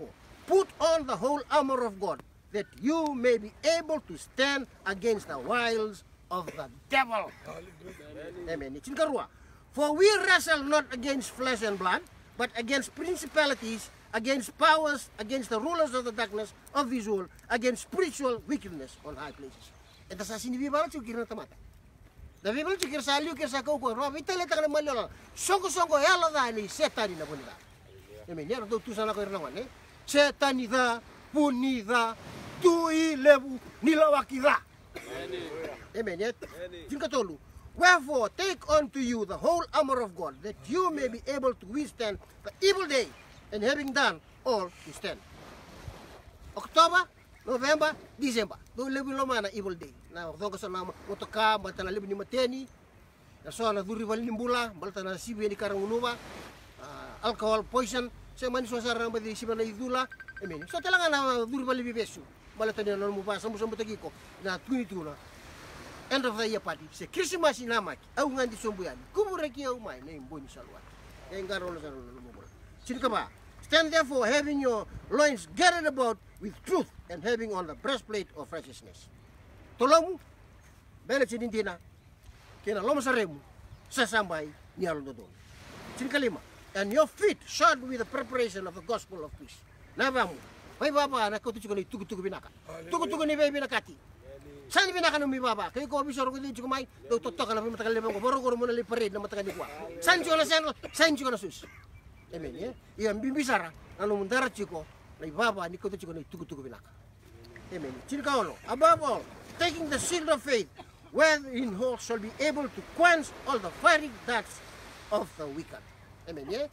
put on the whole armor of God, that you may be able to stand against the wiles of the devil. Amen. Amen. For we wrestle not against flesh and blood, but against principalities, against powers, against the rulers of the darkness of this world, against spiritual wickedness on high places. Ito sa sinibibala siya kira na tamata. Dabi bala siya kira sa aliw kira sa koko, rabi tala taka na malala, songko-songko yala da ni setani na punida. Amen. Yan ito tusan ako irnawan eh. Setani da, punida, tui lebu, nilawakida. Amen. Yan. Jinka tolu. Wherefore, take unto you the whole armor of God, that you may be able to withstand the evil day, and having done all, to stand. October, November, December. Do lebi loma na evil day. Na waktu ka na motoka, balta na lebi ni mateni. Na so na duri wali nimbula, balta na sibi ni karangunuba, uh, alcohol poison. Saya mani so sarang badi siba na idula. Amen. So talaga na duri wali bibesu. Balta ni na mo pa sambu sambu tagi ko na tuni tuna. End of the year party. Se Christmas inamaki. Au ngandi sombuyani. Kubureki au mai na imboni salwa. Engaro lo saro lo mo. Sini ba? Stand therefore, having your loins girded about with truth, and having on the breastplate of righteousness. Tolong, bela sinintina, kina lomo saremu, sasambai ni alododon. Sini kalima. And your feet shod with the preparation of the gospel of peace. Navamu. May baba na kutu chukoni tugu-tugu binaka. Tugu-tugu ni baby binakati. Saan binaka ng mi baba? Kayo ko bisoro ko dito kumay. Do totok na matagal lebang ko. Boro ko mo na liparid na matagal ni kwa. Saan ko na sen, saan ko na sus. Amen ya. Yang bimbisara anu mundara chiko na baba ni ko chiko na tugu-tugu binaka. Amen. Chika ono. Above all, taking the shield of faith, wherein whole shall be able to quench all the fiery darts of the wicked. Amen ya.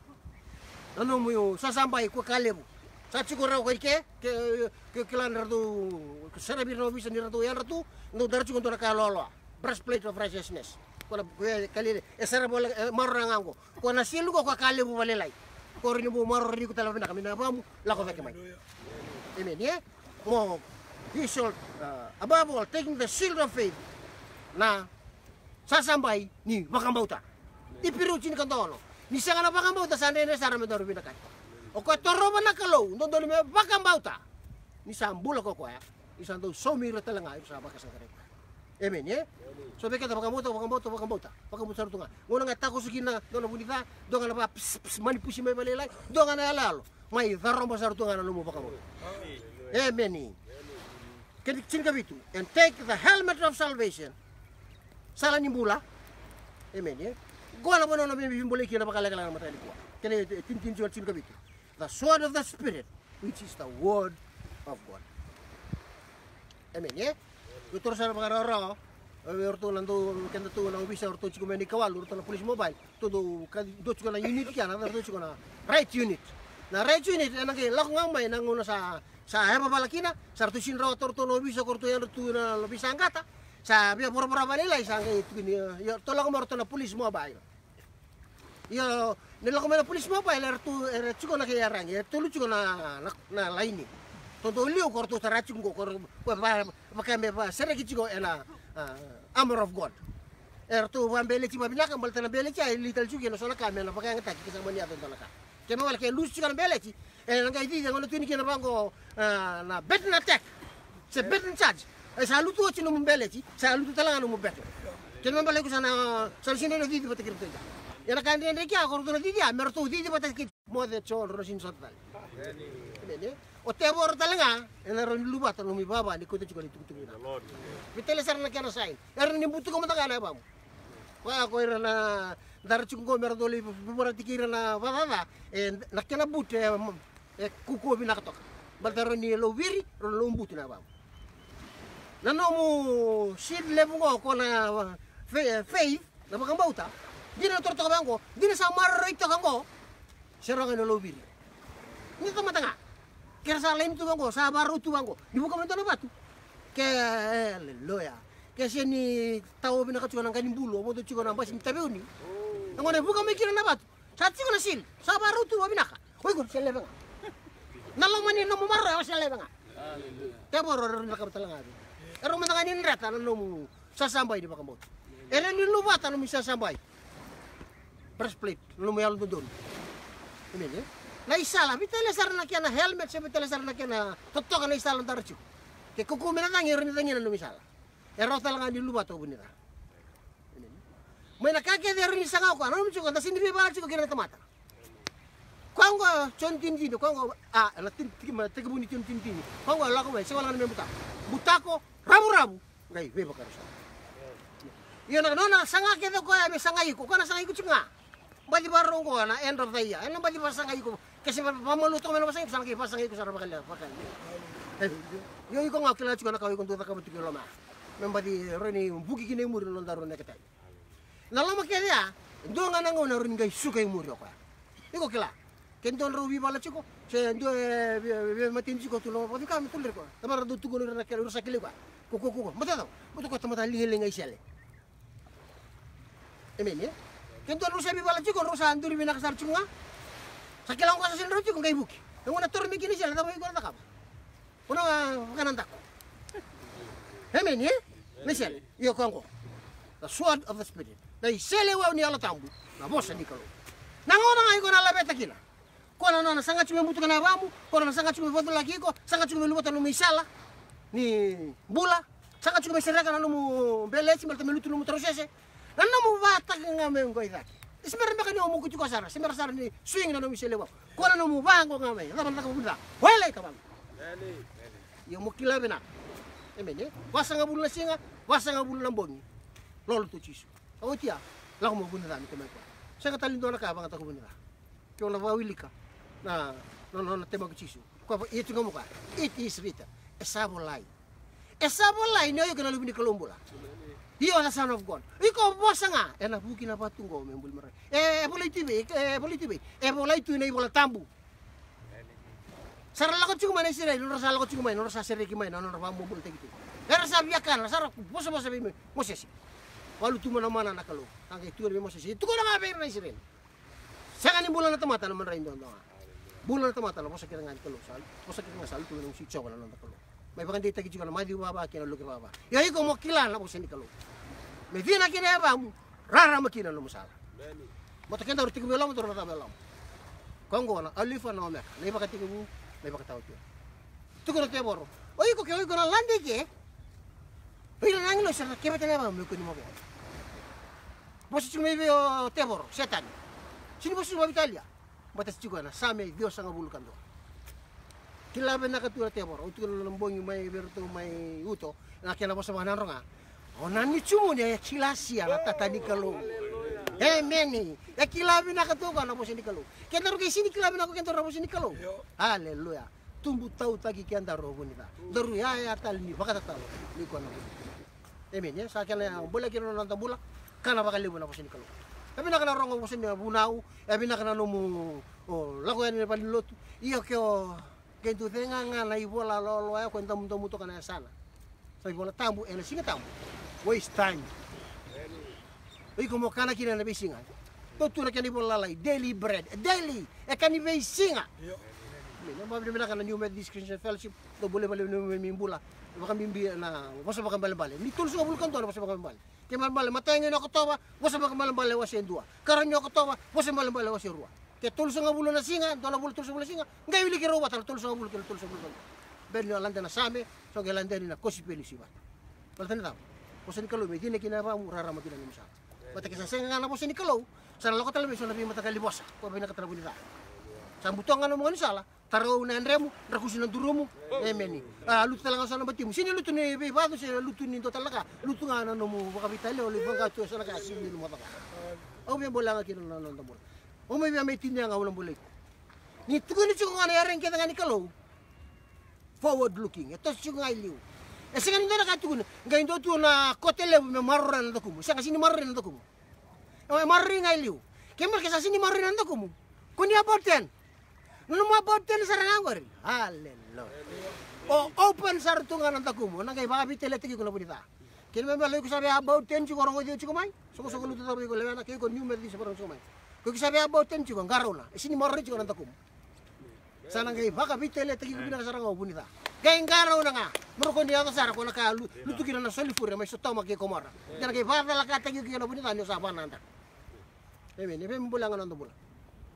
Ano mo yung sasambay ko kalebo. Sa chiko raw kay ke ke kelan ratu sarabi no bisa ni ratu yan ratu no dar chiko to nakalolo breastplate of righteousness ko na kali e sarabo marangango ko na silu ko kali bu balelay ko rin bu maro ri ko talaga na kami na bamu la ko veke may. Amen yeah. Mo he shall uh, above all taking the shield of faith na sasambay ni bakambauta ipiruchin ka dono ni sanga na bakambauta sanay na sarame daro binakai. O ko toroba na kalo, no dole me bakang bauta. Ni sambula ko ko ya. Isan do so mira talanga ay sa baka sa kare. Amen ye. So beka bakang bauta, bakang bauta, bakang bauta. Bakang bauta tunga. Ngona nga tako sugina do na bunita, do nga na manipusi may balelay, do nga na alalo. May daromba sa tunga na lumo bakang bauta. Amen. Kani cinga bitu. And take the helmet of salvation. Sala ni bula. Amen ye. Go na bono na bimbole kina bakala-kala matay ko. Kani tintin jual cinga bitu. The sword of the Spirit, which is the word of God. Amen, yeah? Ito sa mga raro, orto nando kanda to na ubisa orto chiko meni kawal orto na police mobile, to do do chiko na unit kya na orto chiko na right unit. Na right unit na ngi lak ngamay nang una sa sa heba balakina, sa orto sin raw orto no ubisa orto yan orto na ubisa angata. Sa biya pura-pura balila isang ito ni to lang orto na police mobile. Yo nila ko na pulis mo pa er tu er chiko na kaya rang er tulu chiko na na, na laini to to liu ko to tara chiko ko pa pa kame pa sere ki chiko ena uh, armor of God er tu wan bele chi mabina kam balta na bele chi little chuki no sala kame na pa kaya ngata ki sa mania to na ka keme wala ke lus chiko na bele chi e nga idi nga no tuni ki na bango uh, na bet na attack se bet in charge e sa lutu chi no mbele chi sa lutu talanga no mo bet keme mbale ko sana sa sine no di pata kirto era kan dia dia ko to dia mertu dia batas ki mo de chol rosin sotal bene o te bor talanga ena ron luba to mi baba ni ko to chiko ni tutu na bitele sar na kana sai er ni butu ko mata kana bam wa ko era na dar chungo merdo li bora tikira na baba e nakena but e kuko bi nakatok baltaro ni lo wiri ron lo butu na bam nano mo sid lebu ko na faith na bakambauta. Dina torto ka bangko, dina sa marito kangko. Serang ino lobiri. Ni to matanga. Kira sa lain tu bangko, sa baru tu bangko. Di buka mentana batu. Ke haleluya. Ke sini tahu bina ka nang kanin bulu, mo to chiko nang basin tabe uni. Ngone buka mikira na batu. Sa chiko na sil, sa baru tu bina ka. Hoy ko sele banga. Nalo mani no marro sele banga. Haleluya. Ke boro na ka talanga. Ero matanga ni rata no sa sambay di bakamot. Ere ni lubata no misa sambay. Breastplate, lu mo yalo doon. Amen, eh? Na isala, bitele sarana kiana helmet, se bitele sarana kiana totoka na isala ntarchu. Ke kuku mina tangi rini tangi na numisala. Ero talanga di lupa to bunira. Mena kake de rini sanga ko, anu mchuko na sindi bala chuko kira tamata. Kwango chon tin tin, kwango ah na tin tin ma te buni tin tin tin. Kwango la ko mai, se wala na membuta. Butako rabu rabu. Ngai be bakar sa. Iyo na nona sanga ke de ko ya me sanga iko, kana sanga iko chunga. Bali barong ko na end of the year. Ano bali ba sanga iko? Kasi pamaluto kami na masang sanga iko, sanga iko sa bakal bakal. Yo iko nga kila chuko na kawai kuntu ta kabuti kilo ma. Membadi reni buki kini muri non daro neketai. Nalama kaya ndo nga nango na rin gai suka muri ko. Iko kila. Kendo robi bala chuko. Se ndo e matin chuko tulo podi kami tulir ko. Tamara do tugo na kila rusa kili ko. Kuku kuku. Mata daw. Muto ko tamata lingi ngai sele. Emeni. Kendo rusa bi bala chuko rusa anduri bina kasar chunga. Sakilang ko sa sinro chuko ngai buki. Ngo na turmi kini sele tamo iko na kama. Una kanan tako. Emeni. Michel, io kongo. The sword of the spirit. Na isele wa ni ala tambu. Na bosa ni kalo. Na ngona ngai ko na la beta kila. Kona nona sanga chume mutu kana bamu, kona sanga chume foto lagi ko, sanga chume lupa tanu misala. Ni bula, sanga chume seraka na mu beleci malta melutu mu trosese. Na mu bata ngame ngoi daki. Ismer mbaka ni omu kuchuko sara, simera sara ni swing na no misele wa. Kona no mu bango ngame, na banda ko bunda. Wele ka bang. Eli, eli. Yo mukila bena. Emene, wasanga bulu na singa, wasanga bulu na bongi. Lolo to chisu. Awo tia, la mo bunda ni kemai ko. Sanga talindo na ka banga ta ko bunda. Kyo la wawilika. Na no no tema ko chisu. Ko itu ngomo ka. It is written. Esabo lai. Esabo lai no yo kana lubini kolombola. Dio la son of God. Iko bosanga ena buki na patungo membul mare. Eh politibe, eh politibe. Eh bolai tu nei bola tambu. Sara la ko chuma nei sire, no sala ko chuma, no sa sire ki mai, no no ba mo bol tegiti. Era sa biakan, sara bosa bosa be mosesi. Walu tu mana mana nakalo. Angke tu be mosesi. Tu ko na be nei sire. Sanga ni bulan na tamata na man raindo ndonga. Bulan na tamata na bosa kira ngan kalo sal. Bosa kira ngasal tu nung si chowa na nakalo. May bakan dita ki na madi baba kina lugi baba. Ya iko mo kilan na bosa ni kalo. Me vina kina ba mu rara makina no musala. Mata kenda ruti ko belam to rata belam. Kongo na alifa na me. Nei bakati ko may bakataw tu. Tu ko te boro. O iko ke iko na lande ke. Pero nang no sa ke bata na ba mo ko ni mo ke. Bosa chume be o te boro, setan. Sini bosa wa Italia. Mata chuko na same Dios ang bulukan do. Kilaban na katura te boro. Utu ko lambong may berto may uto. Na kena bosa ba nanronga. O nani chumo ni kilasia na tatani kalo. Amen. Ya kilabi na katuka na bosa ni kalo. Kenda ro sini kilabi na ko kenda ro bosa ni kalo. Haleluya. Tumbu tau tagi kenda ro bonita. Doru ya ya tal ni bakata tal. Ni ko na. Amen ya sa kena bola kira na tambula kana bakal libo na bosa ni kalo. Tapi na kana rongo bosa ni bunau, abi na kana no mu o lago ya ni palilotu. Iyo kyo kento tenga nga na ibola lolo ya kwenda mto mto kana sana. Sa ibola tambu ena singa tambu. Waste time. Iko mo kana kina na bisinga. Tutu na kani bola lai daily bread. Daily e kani be singa. Yo. Mina mabili mina kana New Methodist Christian Fellowship do boleh bale no mimbula. Baka mimbi na wasa baka bale-bale. Ni tulso ka bulkan to na wasa baka bale. Kaya bale matay nga ko toba, wasa baka bale-bale wasa dua. Karanyo ko toba, wasa bale-bale wasa ruwa. Kaya tulso nga bulo na singa, do na bulo tulso bulo singa. Ngai wili kiro wata tulso nga bulo kiro tulso bulo. Ben yo landa na same, so ge landa ni na kosi pelisi ba. Baltan ta. Wasa ni kalo me dine kina ba murara makina ni musa. Bata kisa senga nga na wasa ni kalo. Sa lako talabi so nabi mata kali bosa. Ko bina katrabu ni ta. Sa buto nga no mo ni sala. Taro na andremo, rakusin ang duromo. Emeni. Ah, luto talaga sa nabatimu. Sino luto ni Bebado, sino luto ni to talaga. Luto nga na no mo bakapitali o libang ka sa naka sino mo taka. O may bola nga kino na no tambol. O may may tinya nga walang bulay. Ni tugo ni chuko nga yaren kita nga ni kalo. Forward looking. Ito chuko nga iliw. E sa kanina nakatugon, ngayon do to na kotele me marran na kumo. Sa kasi ni marran na kumo. O marran nga iliw. Kaya mar kasi ni marran na kumo. Kuni about ten. Nung about ten sarang angor. Hallelujah. O open sarto nga ng takumo. Nang kay baka bitele tigi ko na punita. Kaya may malay ko sabi about ten chiko rongo diyo chiko may. Suko suko luto tabi ko lewana kaya ko New Methodist parang chiko may. Kaya sabi about ten chiko ngaro na. Isini marri chiko ng takumo. Sana kay baka bitele tigi ko pinakasarang ako punita. Kaya ngaro na nga. Marukon niya ako sara ko naka luto kina na solifure may sotoma kaya komara. Kaya kay baka talaka tigi ko na punita niyo sa pananda. Amen. Amen. Bulangan ang tabula.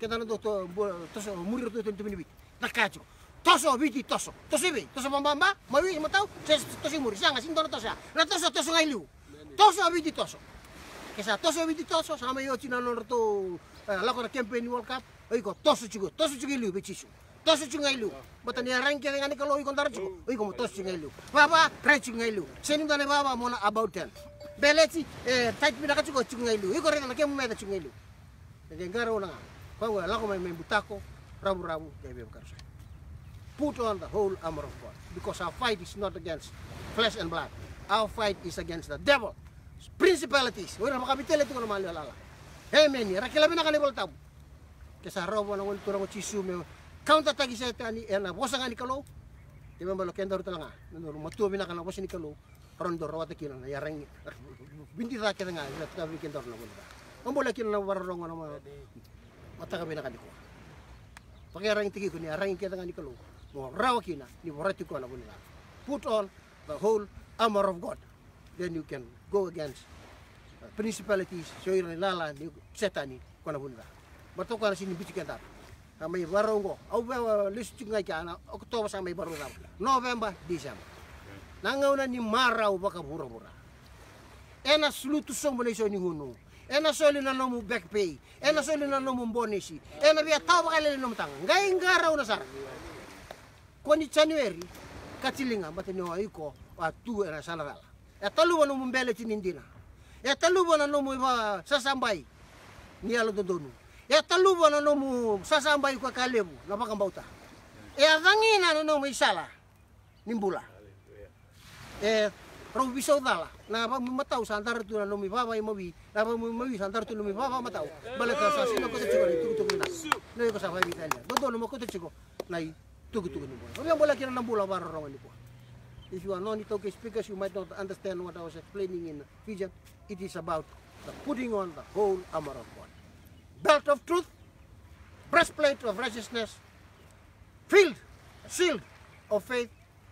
kita na to to to murir to to bini nakacho toso viti toso toso vi toso mambamba mawi matau toso murir sanga sinto toso na toso toso ngailu toso viti toso kesa toso viti toso sama yo china no to lakona campaign World Cup iko toso chigo toso chigilu bechisu toso chingailu batani arranque dengan ni kalau ikon tarjo iko toso chingailu baba try chingailu senin dane baba mona about ten beleti eh tight bina ka chigo chingailu iko rena ke mumeda chingailu de ngaro na kwa lako mai butako rabu rabu debe karso put on the whole armor of God because our fight is not against flesh and blood our fight is against the devil principalities ora makabitele tu na malala amen rakela bina ka level tabu kesa robo na won turang chisu me counter tagi sa tani ena bosa nga ni kalo di ba malo kenda rutala nga no matu bina kana bosa ni kalo rondo rawata kina na yarang binti ra kena nga ila tabi kenda na wala ambola kina na warong na mata ka bina kaniko pagyarang tigi ko ni arang kenda nga ni kalo mo rawa kina ni warati ko na wala put on the whole armor of God then you can go against uh, principalities so ira lala ni setani ko na wala bato ko na sini bitikenta may barongo au list ngai kana Oktober sampai baru ram November Desember nangaw na ni maraw baka bura-bura ena slutu som bone so ni hunu ena soli na no mu back pay ena soli na no mu bonesi ena biya taw kale no mtang ngai ngaraw na sar ko ni January katilinga batino iko atu ena sanara e talu wono mu mbele tinindina e talu wono no mu sasambai ni alo dondonu ya talubo na no mu sasambay ko kalebu na pakambauta e avangina na no mu isala nimbula e ro biso dala na pa matau santar tu na no mi baba mawi na pa mawi santar tu no mi baba matau balata sa sino ko te chiko tu tu na no ko sa vai bitanya do do no ko te chiko nai tu tu ni bola obi bola kina na bula bar ro ni ko if you are not okay speakers you might not understand what I was explaining in Fijian. It is about the putting on the whole armor of God, belt of truth, breastplate of righteousness, shield, shield of faith,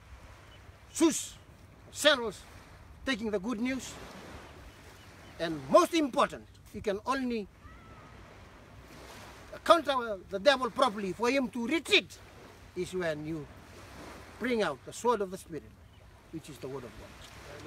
shoes, sandals, taking the good news, and most important, you can only counter the devil properly for him to retreat is when you bring out the sword of the Spirit, which is the word of God.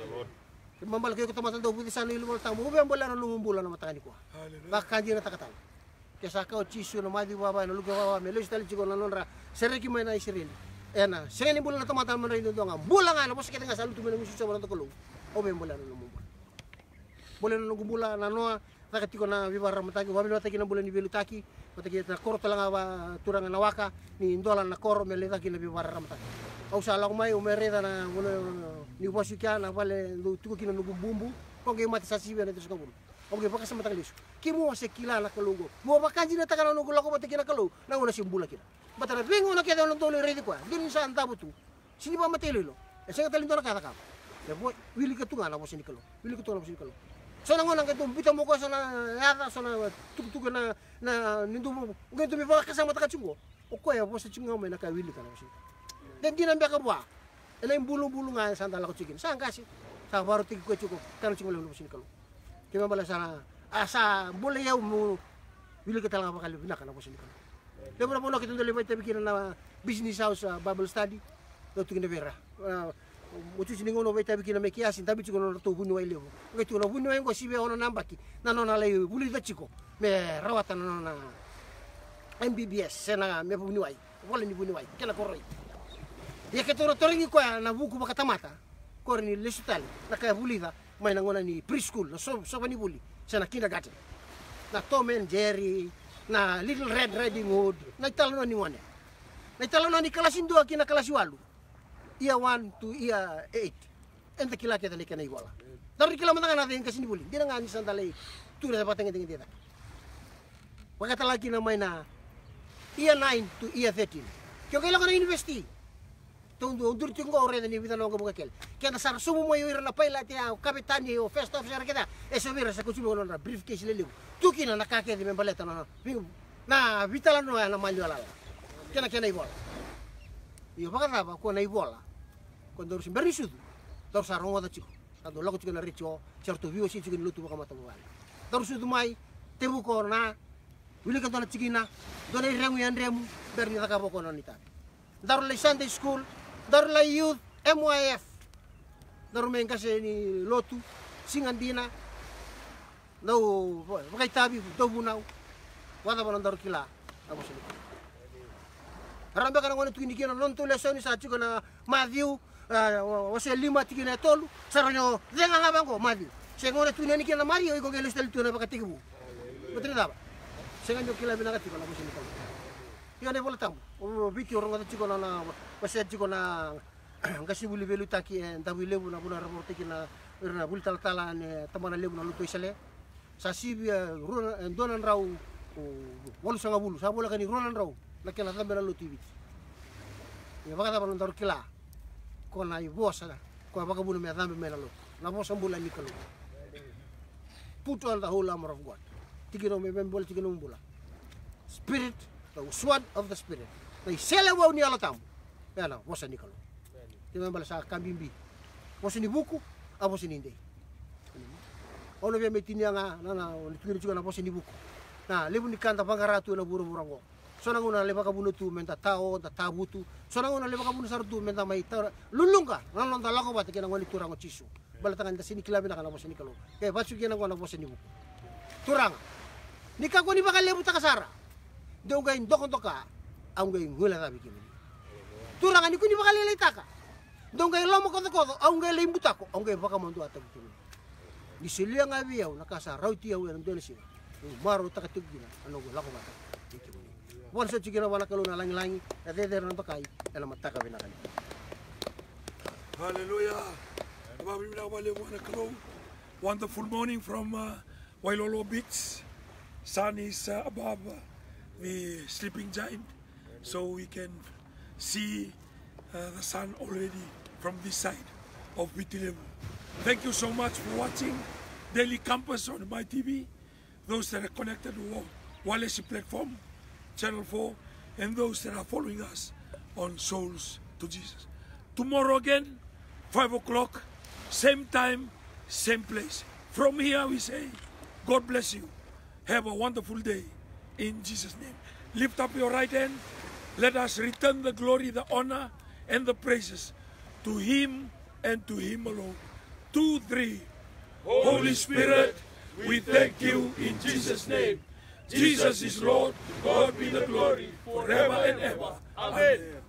Mambal kayo kutamatan daw pwede sana ilumol tamu, ubi ang bola na lumumbulan na matani ko. Baka di na takatan. Kesa kao chisu na madi baba na luga baba melo istali chigo na nonra sereki may na Israel. Ena, seni bola na tamatan man rin doon nga. Bola nga na bosa kita nga saluto mo na mususa mo na tukulong. Ubi ang bola na lumumbulan. Bola na lumumbulan na noa takati ko na bibara matagi, wabi na matagi na bola ni Belutaki, matagi na koro talaga ba turang na waka ni indolan na koro melitaki na bibara matagi. Au sala ko mai umereda na ni bosu kya na vale do tuko kina no bumbu ko ge mati sasi bena tes kabul o ge baka sama tanglis kimu wase kila na kalungo mo baka jina takana no ko mati kina kalu na una simbula kina batara bingo na keda no tole redi kwa din sa antabu tu sini ba matelo lo e sa talin to na kata ka ya bo wili ka tunga na mo sini kalu wili ka tunga na mo sini kalu so na ngona ka bita mo ko sa na yata so na tukutuka na na nindu mo ngento mi baka sama takachungo o ko ya bo sa chunga mo na ka wili ka na mo sini dan dinambi ka buah, elain bulu-bulu nga sa antala ko chicken. Saan kasi? Sa baru tigi ko chuko, kanu chingol lu sini kalu. Kima bala sana asa boleh yaw mo bili ka talaga makali binaka na ko sini kalu. Debra mo nakita ndole may tabi kina na business house uh, Bible study. Do tingin na vera. Mo tu sini ngono may tabi kina may kiasin tabi chiko no to bunu waile. Ngai tu no bunu waile ko sibe ono nambaki. Na no na lay buli da chiko. Me rawatan no na M B B S sena me bunu waile. Wala ni bunu waile. Kala koroi. Ya ke toro toringi ko na buku makatamata ko ni lesutal na kaya bulida may nangona ni preschool na so so ni buli sa na kindergarten na Tom and Jerry na Little Red Riding Hood na italo ni wane na italo ni kalasin dua kina kalasi walu iya one to iya eight enta kila kita lika na iwala dari kila mata na tin kasi ni buli di na nga ni sandalay tura sa pateng ting tita wakata lagi na may na iya nine to iya thirteen kyo kailan ko na university tundu undur tingo ore ni vida no go kel kena sar sumu mo yira na paila tia kapitani o first officer kita eso mira sa kusumo no briefcase lelu tukina na kake di membaleta no na vitala no na manyo ala kena kena ibola io baka ba ko na ibola ko ndor sim berisu dor sa rongo da chiko ando logo chiko na richo certo vivo si chiko lutu baka mata wala dor su dumai tebu ko na Wili ka dona chigina, dona remu yan remu, dari nakapoko na nita. Daru lay Sunday School, daru lay Youth, M Y F. Daru main kasi ni Lotu, Singandina, daw, wakay tabi, daw bunaw. Wala ba nang daru kila, ako sila. Harambe ka nang wala tukiniki na lonto lesson sa chiko na Matthew, wasi lima tiki na tolu, saranyo, denga nga bang ko, Matthew. Siya ngona tunani kina Mario, iko gelis del tuna baka tikibu. Betul tak? Saya kan jokila bina kati kalau musim itu. Ia ni boleh tahu. Oh, biki orang kata cikgu na, pasal cikgu na, kasi buli belu taki, tahu lebu na buna rapor taki na, na buli tal talan, teman lebu na lutu isale. Sasi biar donan rau, walu sanga bulu, saya boleh kani ronan rau, nak kena tambah lutu bit. Ia baka tahu ntar kila, kau na ibu asa, kau baka bulu mea tambah mea lutu, na bos ambulan ni kalau. Put on the whole armor of God. Tikino me bembol tikino mbula. Spirit, the sword of the spirit. They sell away ni alatam. Ya na, bosa ni kalau. Tiba bala sa kambimbi. Bosa ni buku, a bosa ni ndei. Ono be metini nga na na tikino juga na bosa ni buku. Na lebu ni kanta pangaratu na buru burango. Sona nguna leba kabuno tu menta tao, ta tabutu. Sona nguna leba kabuno sartu menta mai ta lulunga. Na londa lako ba tikina ngoni turango chisu. Bala tangan da sini kilabi na kana bosa ni kalau. Kaya basu kina ngona bosa ni buku. Turang. Nika ko ni bakal lebu takasara. Deu gain dokon toka, ang gain ngula tabi kini. Turang ani ko ni bakal lelay taka. Deu gain lomo ko ko, ang gain limbu tako, ang gain baka mandu atabi kini. Di silia nga biyaw nakasa rauti yaw yan dele sila. Maro taka tigina, ano go lako bata. Wansa chigina wala kaluna langi-langi, ateder nang pakai, ela mataka binakali.
Hallelujah. Wonderful morning from uh, Wailolo Beach. Sun is uh, above uh, the sleeping giant, so we can see uh, the sun already from this side of Bitilevu. Thank you so much for watching Daily Campus on my T V. Those that are connected to Walesi platform, Channel four, and those that are following us on Souls to Jesus. Tomorrow again, five o'clock, same time, same place. From here we say, God bless you. Have a wonderful day in Jesus' name. Lift up your right hand. Let us return the glory, the honor, and the praises to Him and to Him alone. Two, three. Holy Spirit, we thank you in Jesus' name. Jesus is Lord. God be the glory forever and ever. Amen.